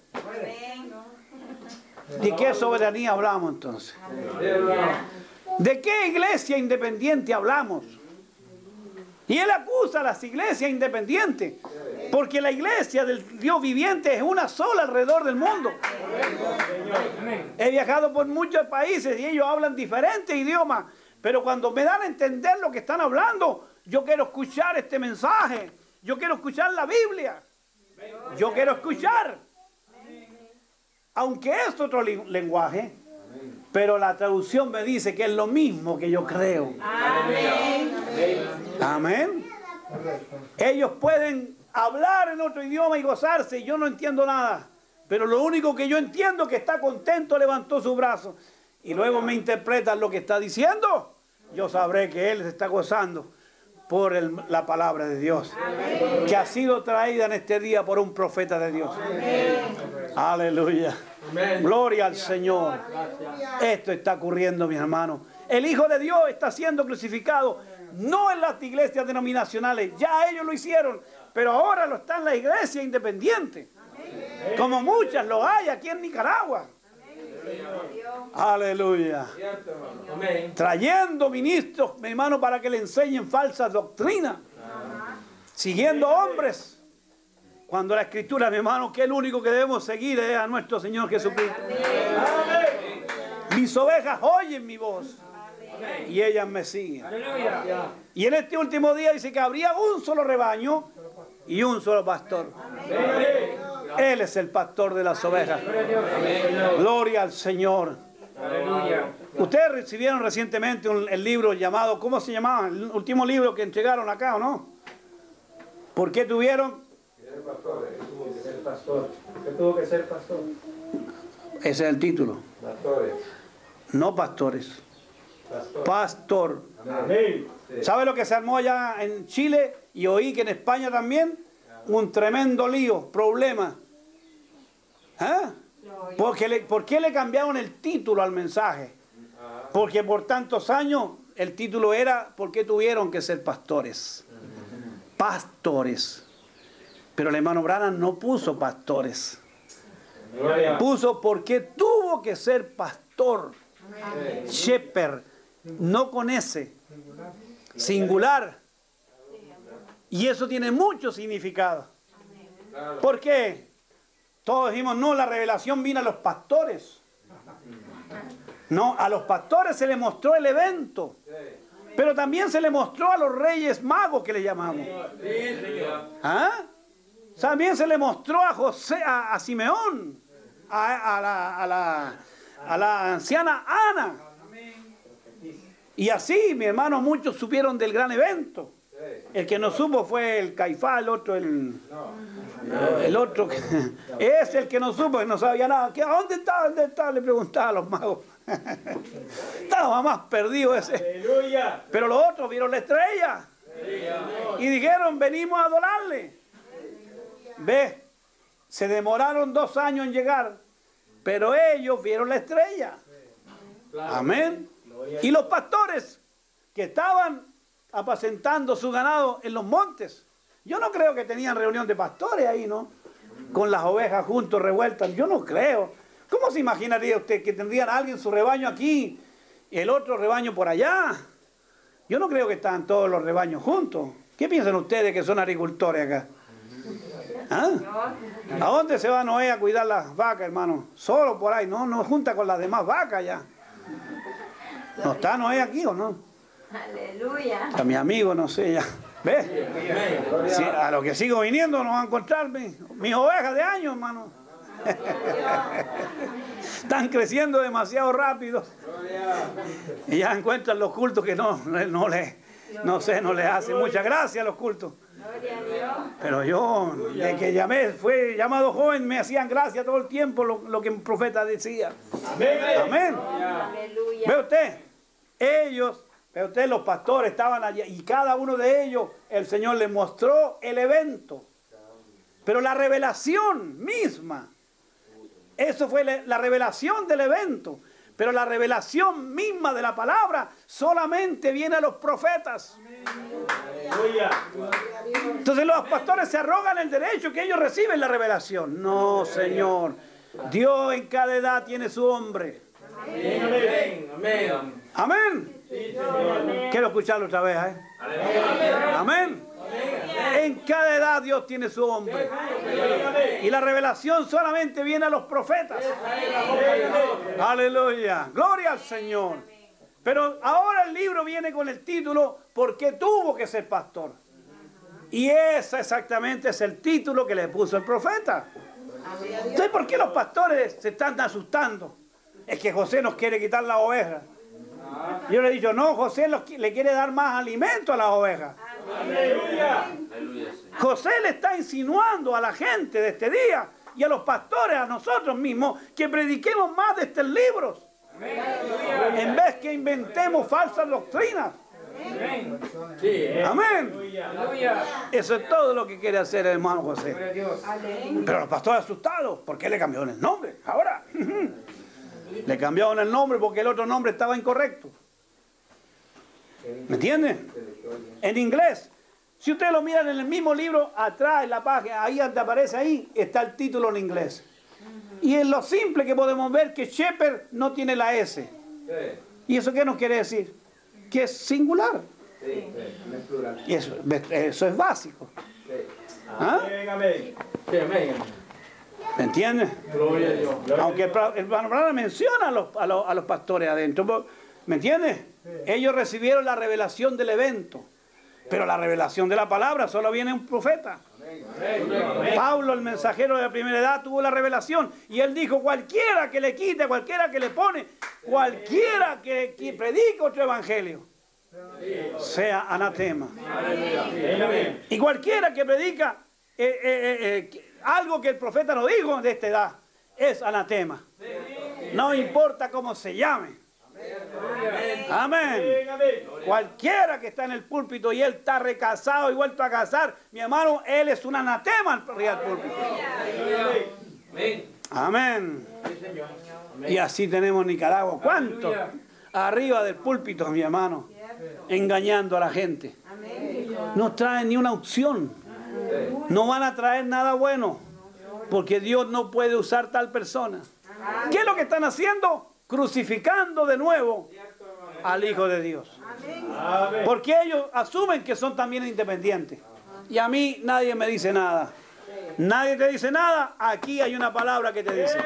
¿De qué soberanía hablamos entonces? ¿De qué iglesia independiente hablamos? Y él acusa a las iglesias independientes, porque la iglesia del Dios viviente es una sola alrededor del mundo. He viajado por muchos países y ellos hablan diferentes idiomas, pero cuando me dan a entender lo que están hablando, yo quiero escuchar este mensaje, yo quiero escuchar la Biblia, yo quiero escuchar, aunque es otro lenguaje, pero la traducción me dice que es lo mismo que yo creo. Amén. Amén. Ellos pueden hablar en otro idioma y gozarse, y yo no entiendo nada. Pero lo único que yo entiendo es que está contento, levantó su brazo. Y luego me interpretan lo que está diciendo. Yo sabré que él se está gozando por el, la palabra de Dios. Amén. Que ha sido traída en este día por un profeta de Dios. Amén. Aleluya. Amén. Gloria al Señor. Gracias. Esto está ocurriendo, mis hermanos. El Hijo de Dios está siendo crucificado. No en las iglesias denominacionales, ya ellos lo hicieron, pero ahora lo está en la iglesia independiente, como muchas lo hay aquí en Nicaragua. Aleluya. Trayendo ministros, mi hermano, para que le enseñen falsas doctrinas, siguiendo hombres, cuando la Escritura, mi hermano, que el único que debemos seguir es a nuestro Señor Jesucristo. Mis ovejas oyen mi voz y ellas me siguen. Y en este último día dice que habría un solo rebaño y un solo pastor. Él es el pastor de las ovejas. Gloria al Señor. Ustedes recibieron recientemente un, el libro llamado, ¿cómo se llamaba? El último libro que entregaron acá, ¿o no? ¿Por qué tuvieron? Ser pastor. ¿Qué tuvo que ser pastor? Ese es el título. Pastores. No pastores. Pastor. Amén. ¿Sabe lo que se armó allá en Chile? Y oí que en España también. Un tremendo lío, problema. ¿Ah? Porque le, ¿Por qué le cambiaron el título al mensaje? Porque por tantos años el título era ¿por qué tuvieron que ser pastores? Pastores. Pero el hermano Branham no puso pastores. Puso ¿por qué tuvo que ser pastor? Shepherd. No con ese. Singular. Y eso tiene mucho significado. ¿Por qué? Todos dijimos, no, la revelación vino a los pastores. No, a los pastores se les mostró el evento. Pero también se le mostró a los reyes magos que le llamamos. ¿Ah? También se le mostró a José, a, a Simeón, a, a, la, a, la, a la anciana Ana. Y así, mi hermano, muchos supieron del gran evento. El que no supo fue el Caifás, el otro, el, el otro, es el que no supo, que no sabía nada. ¿Qué, ¿Dónde está? ¿Dónde está? Le preguntaba a los magos. Estaba más perdido ese. Aleluya. Pero los otros vieron la estrella y dijeron, venimos a adorarle. Ve, se demoraron dos años en llegar, pero ellos vieron la estrella. Amén. Y los pastores que estaban apacentando su ganado en los montes, yo no creo que tenían reunión de pastores ahí, ¿no? Con las ovejas juntos, revueltas, yo no creo. ¿Cómo se imaginaría usted que tendrían a alguien su rebaño aquí y el otro rebaño por allá? Yo no creo que estaban todos los rebaños juntos. ¿Qué piensan ustedes que son agricultores acá? ¿Ah? ¿A dónde se va Noé a cuidar las vacas, hermano? Solo por ahí, no, no junta con las demás vacas ya. ¿No está Noé aquí o no? Aleluya. A mi amigo, no sé ya. ¿Ves? Sí, a los que sigo viniendo no van a encontrar mis, mis ovejas de años, hermano. Están creciendo demasiado rápido. Y ya encuentran los cultos que no, no le, no sé, no les hace mucha gracia a los cultos. Pero yo, de que llamé, fue llamado joven, me hacían gracia todo el tiempo lo, lo que el profeta decía. Amén. ¿Ve usted? Ellos, ve usted, los pastores estaban allí y cada uno de ellos, el Señor les mostró el evento. Pero la revelación misma, eso fue la, la revelación del evento. Pero la revelación misma de la palabra solamente viene a los profetas. Entonces los pastores se arrogan el derecho que ellos reciben la revelación. No, Señor. Dios en cada edad tiene su hombre. Amén. Amén. Amén. Quiero escucharlo otra vez, ¿eh? Amén. En cada edad Dios tiene su hombre. Y la revelación solamente viene a los profetas. Aleluya. Gloria al Señor. Pero ahora el libro viene con el título ¿Por qué tuvo que ser pastor? Y ese exactamente es el título que le puso el profeta. Entonces, ¿por qué los pastores se están asustando? Es que José nos quiere quitar la oveja. Yo le he dicho, no, José los, le quiere dar más alimento a las ovejas. Aleluya. José le está insinuando a la gente de este día y a los pastores, a nosotros mismos, que prediquemos más de estos libros. En vez que inventemos falsas doctrinas. Amén. Eso es todo lo que quiere hacer el hermano José. Pero los pastores asustados, ¿por qué le cambiaron el nombre? Ahora, le cambiaron el nombre porque el otro nombre estaba incorrecto. ¿Me entiende? En inglés, si ustedes lo miran en el mismo libro, atrás en la página, ahí donde aparece ahí, está el título en inglés. Y en lo simple que podemos ver que Shepherd no tiene la S. ¿Y eso qué nos quiere decir? Que es singular. Y eso, eso es básico. ¿Ah? ¿Me entiendes? Aunque el hermano menciona a los, a, los, a los pastores adentro. ¿Me entiendes? Ellos recibieron la revelación del evento. Pero la revelación de la palabra solo viene un profeta. Pablo, el mensajero de la primera edad, tuvo la revelación. Y él dijo, cualquiera que le quite, cualquiera que le pone, cualquiera que, que predique otro evangelio, sea anatema. Y cualquiera que predica eh, eh, eh, algo que el profeta no dijo de esta edad, es anatema. No importa cómo se llame. Amén. Cualquiera que está en el púlpito y él está recasado y vuelto a casar, mi hermano, él es un anatema al púlpito. Amén. Y así tenemos Nicaragua. ¿Cuánto? Arriba del púlpito, mi hermano, engañando a la gente. No traen ni una opción. No van a traer nada bueno, porque Dios no puede usar tal persona. ¿Qué es lo que están haciendo? Crucificando de nuevo al Hijo de Dios. Porque ellos asumen que son también independientes. Y a mí nadie me dice nada. Nadie te dice nada. Aquí hay una palabra que te dice.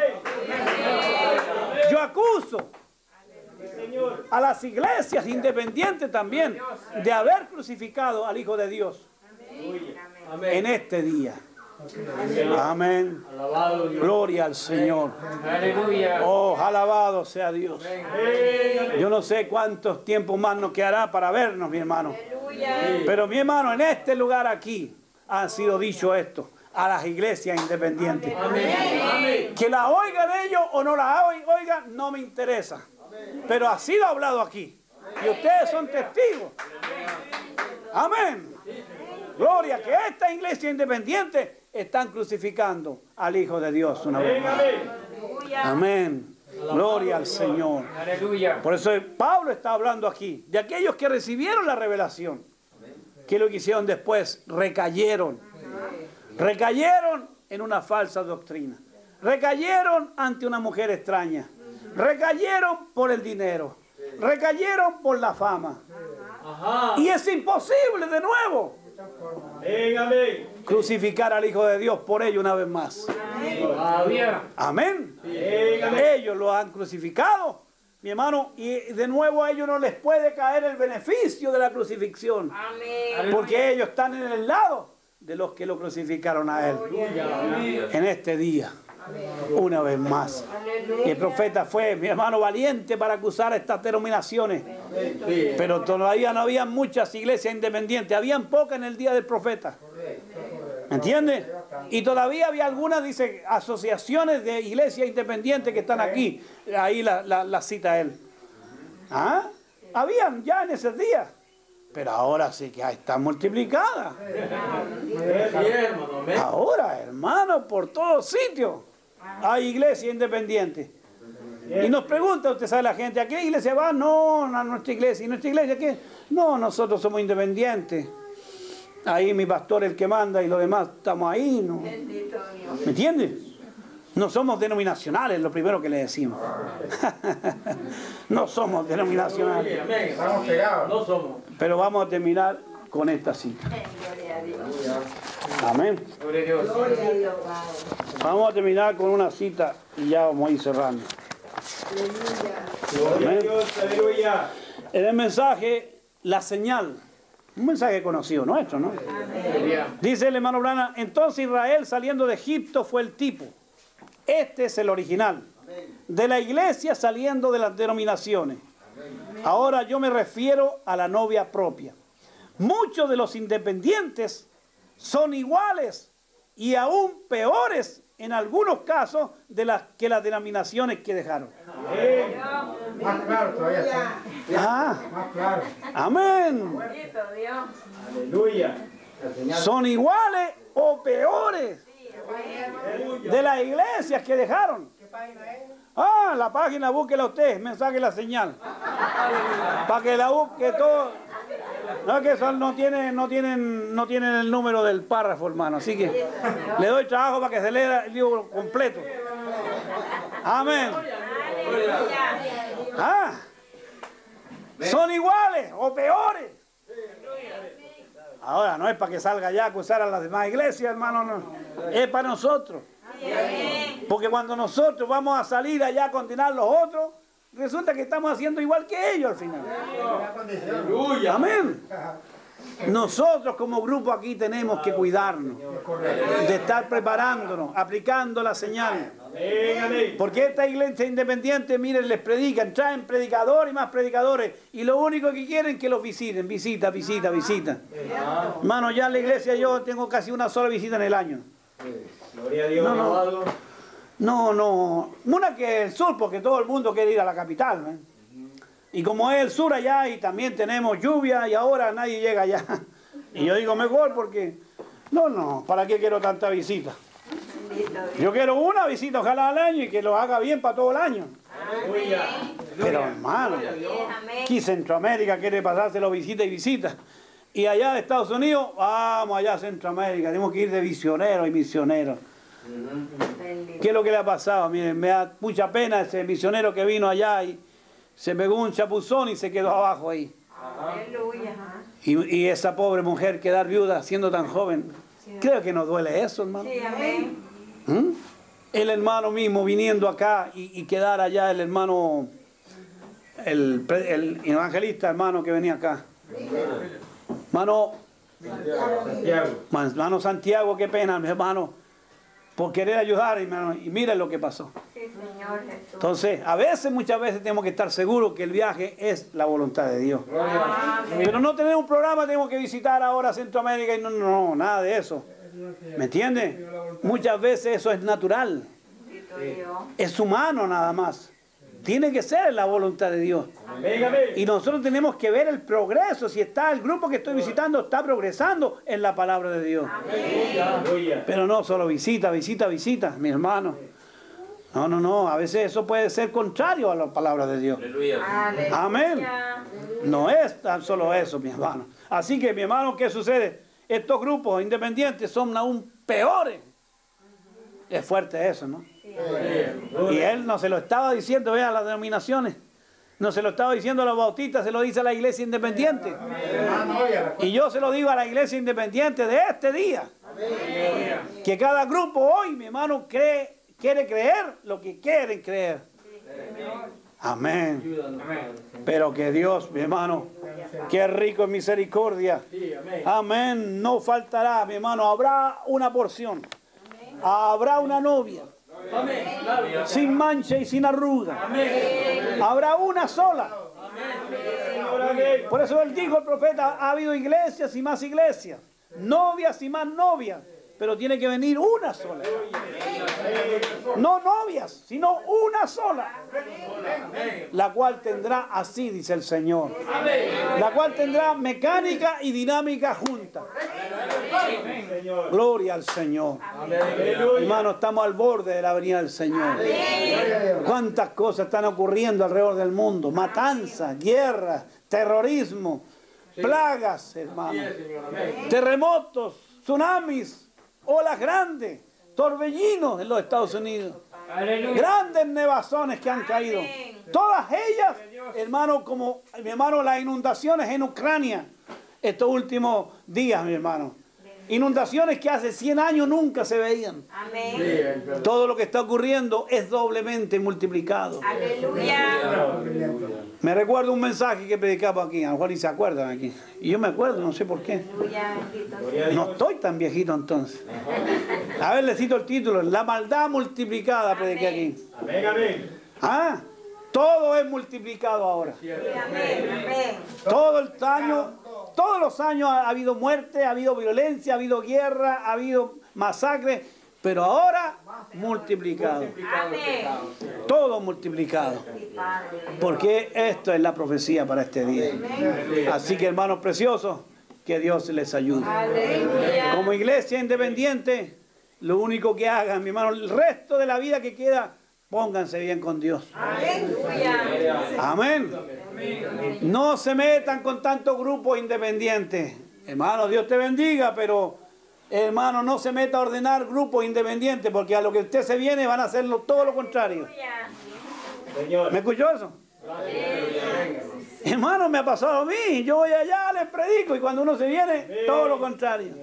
Yo acuso a las iglesias independientes también de haber crucificado al Hijo de Dios en este día. Amén. Alabado Dios. Gloria al Señor. Aleluya. Oh, alabado sea Dios. Yo no sé cuántos tiempos más nos quedará para vernos, mi hermano. Pero mi hermano, en este lugar aquí han sido dicho esto a las iglesias independientes. Amén. Que la oigan ellos o no la oigan, no me interesa. Pero ha sido hablado aquí. Y ustedes son testigos. Amén. Gloria, que esta iglesia independiente están crucificando al Hijo de Dios una vez más. Amén. Gloria al Señor. Aleluya. Por eso Pablo está hablando aquí de aquellos que recibieron la revelación. Que lo que hicieron después, recayeron. Recayeron en una falsa doctrina. Recayeron ante una mujer extraña. Recayeron por el dinero. Recayeron por la fama. Ajá. Y es imposible de nuevo crucificar al Hijo de Dios por ello una vez más. Todavía. Amén. Ellos lo han crucificado, mi hermano, y de nuevo a ellos no les puede caer el beneficio de la crucifixión. Amén. Porque ellos están en el lado de los que lo crucificaron a él. En este día. Una vez más. Y el profeta fue, mi hermano, valiente para acusar estas denominaciones. Pero todavía no había muchas iglesias independientes. Habían pocas en el día del profeta. ¿Me entiendes? Y todavía había algunas, dice, asociaciones de iglesias independientes que están aquí. Ahí la, la, la cita él. ¿Ah? Habían ya en esos días. Pero ahora sí que están multiplicadas. Ahora, hermano, por todos sitios hay iglesias independientes. Y nos pregunta, usted sabe la gente, ¿a qué iglesia va? No, a nuestra iglesia. ¿Y nuestra iglesia qué? No, nosotros somos independientes. Ahí mi pastor es el que manda y los demás estamos ahí, ¿no? ¿Me entiendes? No somos denominacionales, lo primero que le decimos. No somos denominacionales. Estamos pegados. No somos. Pero vamos a terminar con esta cita. Amén. Gloria a Dios. Vamos a terminar con una cita y ya vamos a ir cerrando. Amén. Aleluya. En el mensaje, la señal. Un mensaje conocido nuestro, ¿no? Dice el hermano Brana, entonces Israel saliendo de Egipto fue el tipo. Este es el original. De la iglesia saliendo de las denominaciones. Ahora yo me refiero a la novia propia. Muchos de los independientes son iguales y aún peores en algunos casos de las que las denominaciones que dejaron. Eh, Más claro todavía. sí. Ah, Más claro. amén. Aleluya. Son iguales o peores de las iglesias que dejaron. Ah, la página, búsquela usted, mensaje la señal. Para que la busque todo. No es que eso no tiene, no tienen, no tienen el número del párrafo, hermano. Así que le doy trabajo para que se lea el libro completo. Amén. Ah, son iguales o peores. Ahora no es para que salga allá a acusar a las demás iglesias, hermano, no. Es para nosotros. Porque cuando nosotros vamos a salir allá a condenar a los otros, resulta que estamos haciendo igual que ellos al final. Aleluya. Amén. Nosotros como grupo aquí tenemos que cuidarnos de estar preparándonos, aplicando la señal. Porque esta iglesia independiente, miren, les predican, traen predicadores y más predicadores, y lo único que quieren es que los visiten, visita, visita, visita. Hermano, ya en la iglesia yo tengo casi una sola visita en el año. Gloria a Dios. No, no. No, no. Una que el sur, porque todo el mundo quiere ir a la capital, ¿eh? Y como es el sur allá y también tenemos lluvia y ahora nadie llega allá. Y yo digo mejor porque, no, no, ¿para qué quiero tanta visita? Yo quiero una visita ojalá al año y que lo haga bien para todo el año. Aleluya. Pero hermano, aquí Centroamérica quiere pasárselo visita y visita. Y allá de Estados Unidos, vamos allá a Centroamérica, tenemos que ir de misioneros y misioneros. ¿Qué es lo que le ha pasado? Miren, me da mucha pena ese misionero que vino allá y se pegó un chapuzón y se quedó abajo ahí. Y, y esa pobre mujer quedar viuda siendo tan joven. Creo que nos duele eso, hermano. ¿Mm? El hermano mismo viniendo acá y, y quedar allá el hermano, el, el evangelista hermano que venía acá. Hermano, Santiago. Hermano Santiago, qué pena, mi hermano, por querer ayudar, hermano, y mira lo que pasó. Sí, Señor Jesús. Entonces, a veces, muchas veces tenemos que estar seguros que el viaje es la voluntad de Dios. Pero no tener un programa, tenemos que visitar ahora Centroamérica y no, no, no, nada de eso. ¿Me entiende? Muchas veces eso es natural, Bendito Dios. es humano nada más. Tiene que ser la voluntad de Dios. Y nosotros tenemos que ver el progreso. Si está el grupo que estoy visitando, está progresando en la palabra de Dios. Pero no solo visita, visita, visita, mi hermano. No, no, no. A veces eso puede ser contrario a la palabra de Dios. Aleluya. Amén. No es tan solo eso, mi hermano. Así que, mi hermano, ¿qué sucede? Estos grupos independientes son aún peores. Es fuerte eso, ¿no? Y él no se lo estaba diciendo, vean, a las denominaciones. No se lo estaba diciendo a los bautistas, se lo dice a la iglesia independiente. Y yo se lo digo a la iglesia independiente de este día. Que cada grupo hoy, mi hermano, cree, quiere creer lo que quieren creer. Amén. Pero que Dios, mi hermano, qué rico en misericordia. Amén. No faltará, mi hermano, habrá una porción. Habrá una novia. Sin mancha y sin arruga. Habrá una sola. Por eso él dijo, el profeta, ha habido iglesias y más iglesias, novias y más novias, pero tiene que venir una sola. No novias, sino una sola. La cual tendrá, así dice el Señor, la cual tendrá mecánica y dinámica juntas. Gloria al Señor. Hermano, estamos al borde de la venida del Señor. Cuántas cosas están ocurriendo alrededor del mundo. Matanzas, guerras, terrorismo, plagas, hermano. Terremotos, tsunamis, olas grandes, torbellinos en los Estados Unidos. Grandes nevazones que han caído. Todas ellas, hermano, como mi hermano, las inundaciones en Ucrania estos últimos días, mi hermano. Inundaciones que hace cien años nunca se veían. Amén. Todo lo que está ocurriendo es doblemente multiplicado. Aleluya. Me recuerdo un mensaje que predicaba aquí, a lo mejor ni se acuerdan aquí. Y yo me acuerdo, no sé por qué. Aleluya. Bendito sea. No estoy tan viejito entonces. A ver, le cito el título. La maldad multiplicada, prediqué aquí. Amén, amén. Ah, todo es multiplicado ahora. Sí, amén. Amén. Todo el año, todos los años ha habido muerte, ha habido violencia, ha habido guerra, ha habido masacre, pero ahora multiplicado. Amén. Todo multiplicado. Sí, Padre. Porque esto es la profecía para este día. Así que, hermanos preciosos, que Dios les ayude. Aleluya. Como iglesia independiente, lo único que hagan, mi hermano, el resto de la vida que queda, pónganse bien con Dios. Aleluya. Amén. No se metan con tantos grupos independientes. Hermano, Dios te bendiga, pero hermano, no se meta a ordenar grupos independientes, porque a lo que usted se viene van a hacer todo lo contrario. ¿Me escuchó eso? Hermano, me ha pasado a mí. Yo voy allá, les predico, y cuando uno se viene, todo lo contrario.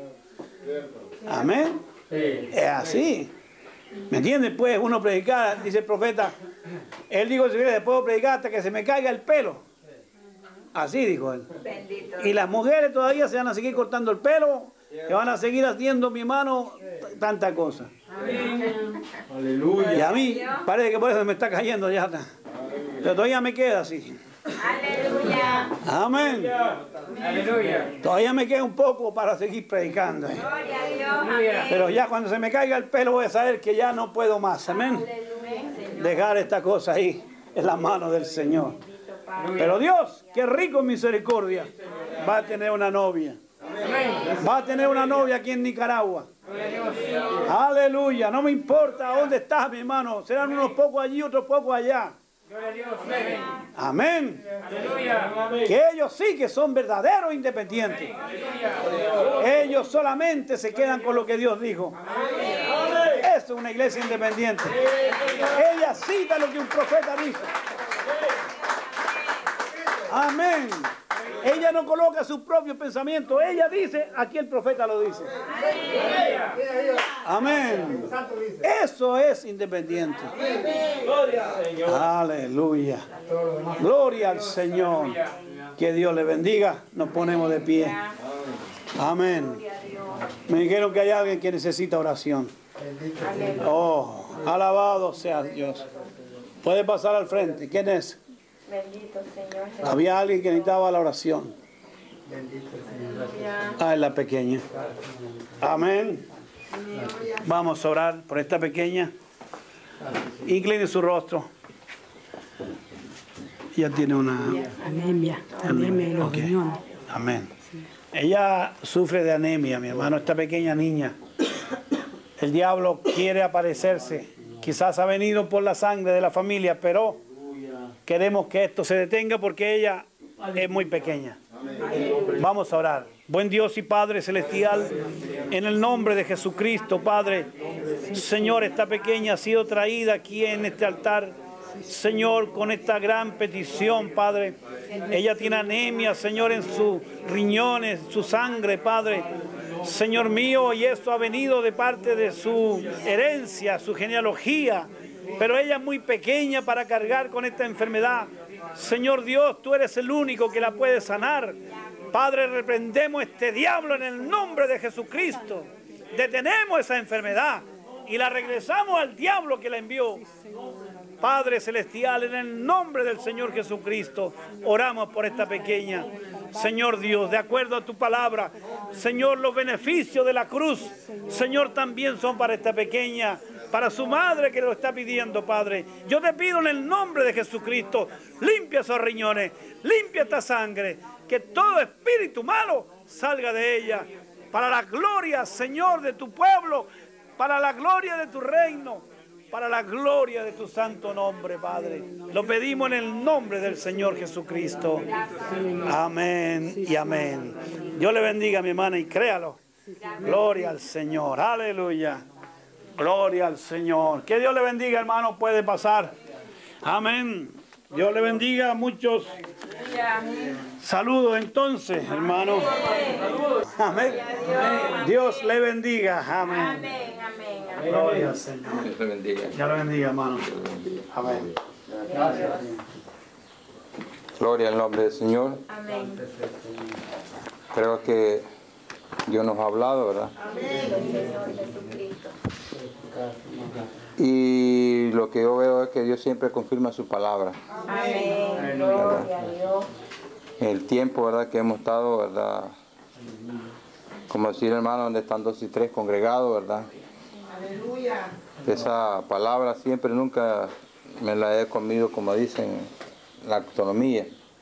Amén. Es así. ¿Me entiendes? Pues uno predicar, dice el profeta, él dijo, después puedo predicar hasta que se me caiga el pelo. Así dijo él. Bendito. Y las mujeres todavía se van a seguir cortando el pelo, que van a seguir haciendo, mi hermano, tanta cosa. Aleluya. Y a mí parece que por eso me está cayendo ya. Pero todavía me queda así. Aleluya. Amén. Aleluya. Todavía me queda un poco para seguir predicando. Gloria a Dios. Amén. Pero ya cuando se me caiga el pelo voy a saber que ya no puedo más. Amén. Aleluya, Señor. Dejar esta cosa ahí en las manos del Señor. Bendito Padre. Pero Dios, qué rico en misericordia, va a tener una novia. Va a tener una novia aquí en Nicaragua. Aleluya. No me importa dónde estás, mi hermano. Serán unos pocos allí, otros pocos allá. Gloria a Dios. Amén. Aleluya. Que ellos sí que son verdaderos independientes. Ellos solamente se quedan con lo que Dios dijo. Esto es una iglesia independiente. Ella cita lo que un profeta dijo. Amén. Ella no coloca su propio pensamiento. Ella dice, aquí el profeta lo dice. Amén. Eso es independiente. Aleluya. Gloria al Señor. Que Dios le bendiga. Nos ponemos de pie. Amén. Me dijeron que hay alguien que necesita oración. Oh, alabado sea Dios. Puede pasar al frente. ¿Quién es? Bendito Señor Jesús. Había alguien que necesitaba la oración. Ah, es la pequeña. Amén. Vamos a orar por esta pequeña. Incline su rostro. Ella tiene una Anemia, anemia de los Okay. riñones. Amén. Ella sufre de anemia, mi hermano, esta pequeña niña. El diablo quiere aparecerse. Quizás ha venido por la sangre de la familia, pero queremos que esto se detenga porque ella es muy pequeña. Vamos a orar. Buen Dios y Padre Celestial, en el nombre de Jesucristo, Padre, Señor, esta pequeña ha sido traída aquí en este altar, Señor, con esta gran petición, Padre. Ella tiene anemia, Señor, en sus riñones, su sangre, Padre. Señor mío, y esto ha venido de parte de su herencia, su genealogía, pero ella es muy pequeña para cargar con esta enfermedad. Señor Dios, tú eres el único que la puede sanar. Padre, reprendemos este diablo en el nombre de Jesucristo. Detenemos esa enfermedad y la regresamos al diablo que la envió. Padre Celestial, en el nombre del Señor Jesucristo, oramos por esta pequeña. Señor Dios, de acuerdo a tu palabra, Señor, los beneficios de la cruz, Señor, también son para esta pequeña, para su madre que lo está pidiendo, Padre. Yo te pido en el nombre de Jesucristo, limpia esos riñones, limpia esta sangre, que todo espíritu malo salga de ella, para la gloria, Señor, de tu pueblo, para la gloria de tu reino, para la gloria de tu santo nombre, Padre. Lo pedimos en el nombre del Señor Jesucristo. Amén y amén. Dios le bendiga, mi hermana, y créalo. Gloria al Señor. Aleluya. Gloria al Señor. Que Dios le bendiga, hermano. Puede pasar. Amén. Dios le bendiga. Muchos saludos entonces, hermano. Amén. Dios le bendiga. Amén. Amén, amén, amén. Gloria al Señor. Dios le bendiga. Dios le bendiga, hermano. Amén. Gloria al nombre del Señor. Amén. Creo que Dios nos ha hablado, ¿verdad? Señor Jesucristo. Y lo que yo veo es que Dios siempre confirma su palabra. Amén. Gloria a Dios. En el tiempo, ¿verdad?, que hemos estado, ¿verdad? Como decir, hermano, donde están dos y tres congregados, ¿verdad? Aleluya. Esa palabra siempre, nunca me la he comido, como dicen, la autonomía.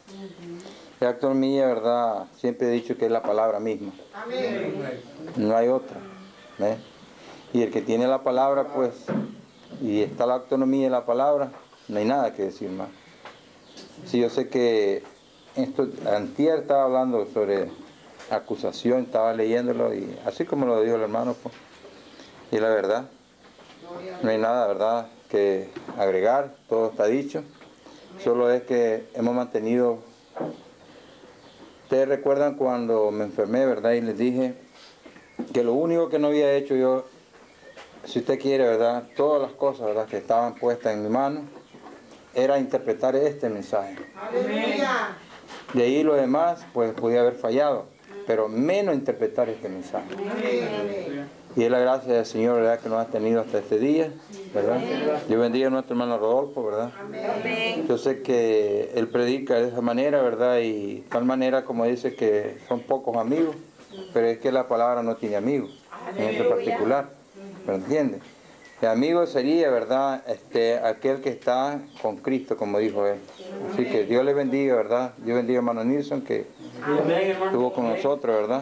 La autonomía, ¿verdad?, siempre he dicho que es la palabra misma. Amén. No hay otra. ¿Ve? Y el que tiene la palabra, pues, y está la autonomía de la palabra, no hay nada que decir más. Sí, yo sé que esto, antier estaba hablando sobre acusación, estaba leyéndolo, y así como lo dijo el hermano, pues, y la verdad, no hay nada, ¿verdad?, que agregar, todo está dicho. Solo es que hemos mantenido. Ustedes recuerdan cuando me enfermé, ¿verdad? Y les dije que lo único que no había hecho yo, si usted quiere, ¿verdad?, todas las cosas, ¿verdad?, que estaban puestas en mi mano, era interpretar este mensaje. Aleluya. De ahí lo demás, pues podía haber fallado, pero menos interpretar este mensaje. Y es la gracia del Señor, ¿verdad?, que nos ha tenido hasta este día, ¿verdad? Yo bendiga a nuestro hermano Rodolfo, ¿verdad? Amén. Yo sé que él predica de esa manera, ¿verdad? Y tal manera como dice que son pocos amigos, pero es que la palabra no tiene amigos, en este particular, ¿me entiende? El amigo sería, ¿verdad?, este, aquel que está con Cristo, como dijo él. Así que Dios le bendiga, ¿verdad? Dios bendiga a hermano Nilsson, que estuvo con nosotros, ¿verdad?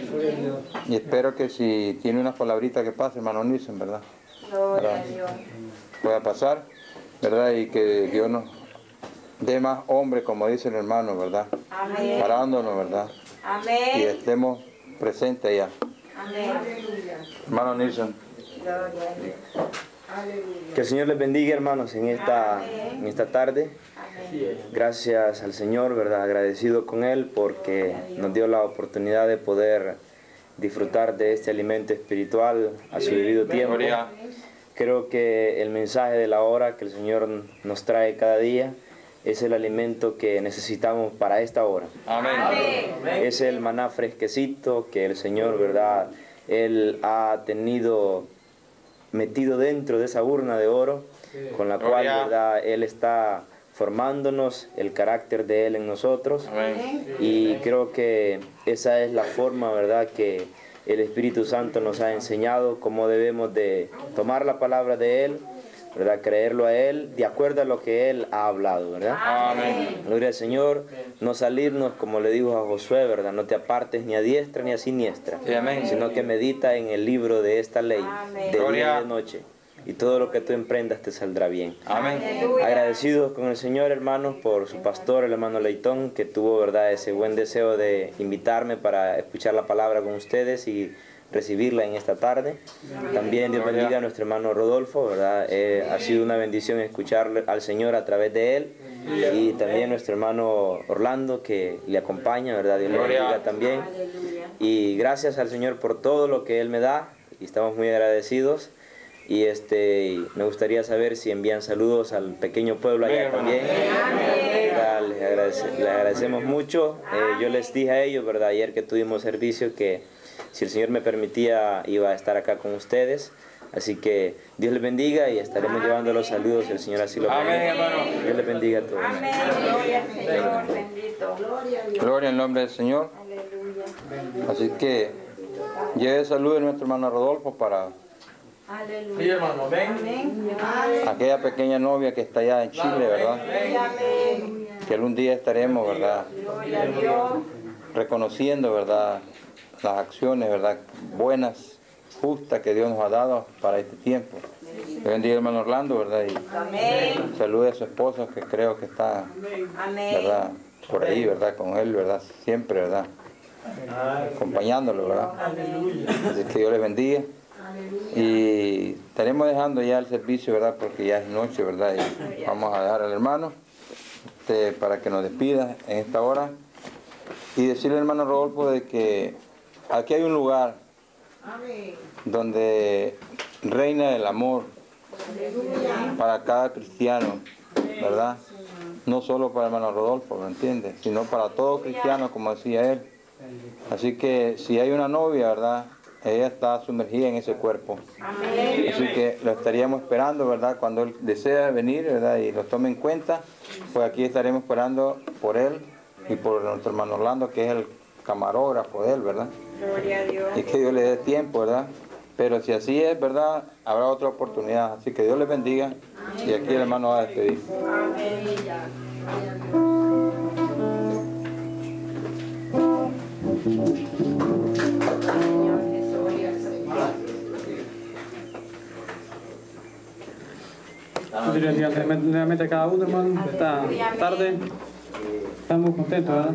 Y espero que si tiene unas palabritas que pase, hermano Nilsson, ¿verdad? Gloria a Dios. Pueda pasar, ¿verdad? Y que Dios nos dé más hombres, como dice el hermano, ¿verdad? Amén. Parándonos, ¿verdad? Y Amén. estemos presentes allá. Amén. Hermano Nilsson. Gloria a Dios. Que el Señor les bendiga, hermanos, en esta, en esta tarde. Gracias al Señor, ¿verdad? Agradecido con Él porque nos dio la oportunidad de poder disfrutar de este alimento espiritual a su debido tiempo. Creo que el mensaje de la hora que el Señor nos trae cada día es el alimento que necesitamos para esta hora. Amén. Es el maná fresquecito que el Señor, ¿verdad? Él ha tenido metido dentro de esa urna de oro, con la cual, ¿verdad? Él está formándonos el carácter de Él en nosotros. Amén. Y creo que esa es la forma, ¿verdad?, que el Espíritu Santo nos ha enseñado cómo debemos de tomar la palabra de Él, ¿verdad?, creerlo a Él de acuerdo a lo que Él ha hablado, ¿verdad? Amén. Gloria al Señor, no salirnos, como le dijo a Josué, ¿verdad?, no te apartes ni a diestra ni a siniestra, Sí, amén. sino que medita en el libro de esta ley, Amén. de día Gloria. y de noche, y todo lo que tú emprendas te saldrá bien. Amén. Agradecidos con el Señor, hermanos, por su pastor, el hermano Leitón, que tuvo, ¿verdad?, ese buen deseo de invitarme para escuchar la palabra con ustedes y recibirla en esta tarde. También Dios bendiga a nuestro hermano Rodolfo, ¿verdad? Eh, ha sido una bendición escuchar al Señor a través de él. Y también nuestro hermano Orlando, que le acompaña, ¿verdad? Dios le bendiga también. Y gracias al Señor por todo lo que Él me da, y estamos muy agradecidos. Y este, me gustaría saber si envían saludos al pequeño pueblo allá también. ¿Verdad? Les, agradece- les agradecemos mucho. Eh, yo les dije a ellos, ¿verdad?, ayer que tuvimos servicio, que si el Señor me permitía iba a estar acá con ustedes. Así que Dios les bendiga y estaremos llevando los saludos si el Señor así lo Amén, permite. hermano. Dios les bendiga a todos. Amén. Gloria al Señor, bendito. Gloria al nombre del Señor. Aleluya. Así que lleve salud a nuestro hermano Rodolfo para Aleluya. hermano, ven. Amén. Aquella pequeña novia que está allá en Chile, ¿verdad? Amén. Que algún día estaremos, ¿verdad?, Gloria a Dios. reconociendo, ¿verdad?, las acciones, ¿verdad?, buenas, justas que Dios nos ha dado para este tiempo. Le bendiga hermano Orlando, ¿verdad? Y Amén. salude a su esposa, que creo que está, Amén. ¿verdad?, por ahí, ¿verdad?, con él, ¿verdad?, siempre, ¿verdad?, acompañándolo, ¿verdad? Así que Dios les bendiga. Y estaremos dejando ya el servicio, ¿verdad?, porque ya es noche, ¿verdad? Y vamos a dejar al hermano este, para que nos despida en esta hora. Y decirle al hermano Rodolfo de que aquí hay un lugar donde reina el amor para cada cristiano, ¿verdad? No solo para el hermano Rodolfo, ¿me entiendes?, sino para todo cristiano, como decía él. Así que si hay una novia, ¿verdad?, ella está sumergida en ese cuerpo. Amén. Así que lo estaríamos esperando, ¿verdad?, cuando él desea venir, ¿verdad?, y lo tome en cuenta, pues aquí estaremos esperando por él y por nuestro hermano Orlando, que es el camarógrafo de él, ¿verdad? Gloria a Dios. Y que Dios le dé tiempo, ¿verdad? Pero si así es, ¿verdad?, habrá otra oportunidad. Así que Dios les bendiga. Y aquí el hermano va a despedir. Dios bendiga nuevamente a cada uno, hermano. Esta tarde estamos contentos, ¿verdad?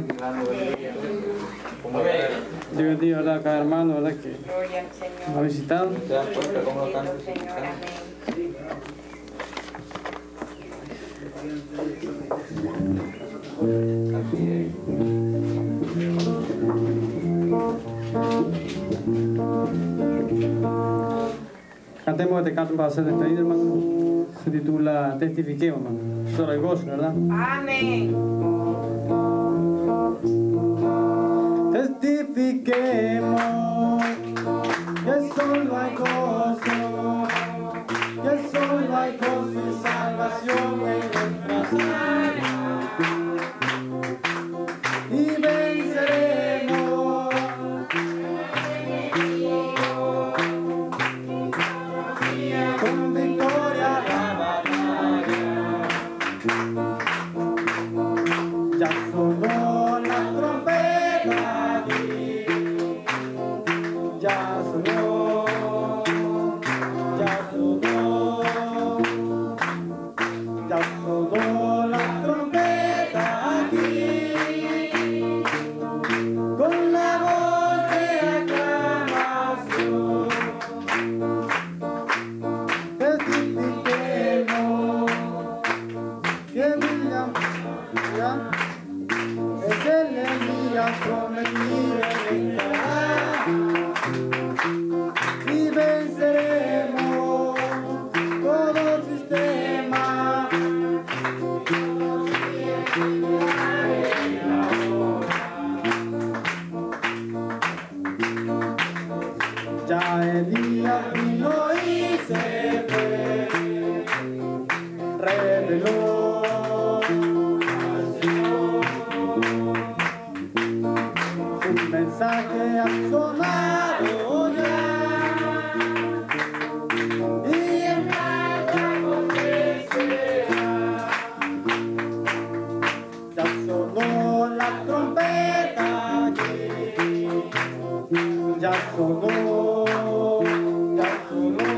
Dios bendiga, ¿verdad?, a cada hermano, ¿verdad?, que Gloria al Señor. nos ha visitado. ¿Te das cuenta cómo lo cantan? Señor, amén. Cantemos este canto para ser despedido, hermano. Se titula Testifiquemos, hermano. Solo hay gozo, ¿verdad? Amén. Testifiquemos que solo hay gozo, que solo hay gozo y salvación en nuestras almas. Y venceremos. Con victoria la batalla. Ya sonó la trompeta allí. Ya sonó, ya sonó, ya sonó la trompeta aquí. Con la voz de aclamación. Testifiquemos que William ya es el Elías prometido en estará y venceremos todo sistema. Elías vino y se fue, reveló al Señor. Su mensaje ha sonado ya, y el nada acontecerá. Ya sonó la trompeta aquí, ya sonó, ya sonó,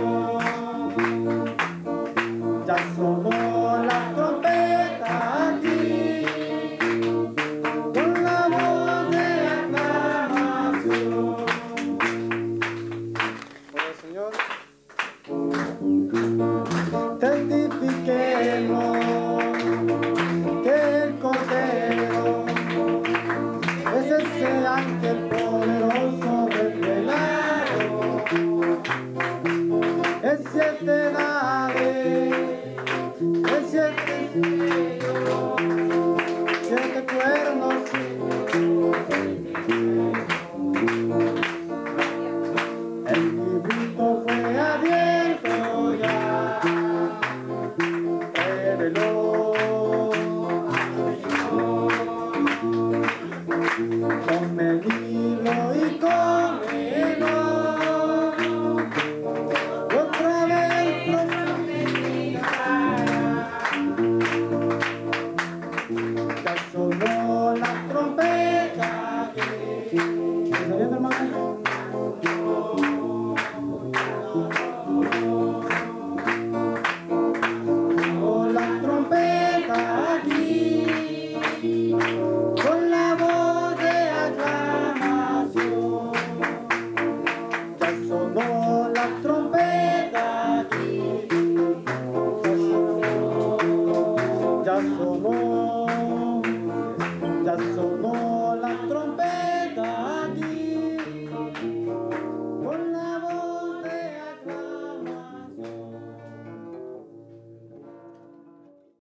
ya sonó la trompeta aquí, con la voz de aclamación. Por el Señor, testifiquemos que el Cordero es ese ángel poderoso revelado. Es siete edades, es siete sellos, siete cuernos. El librito fue abierto ya, reveló al Señor. Come el libro y cómelo, otra vez profetizará. Ya sonó la trompeta. ¿Está bien, hermano?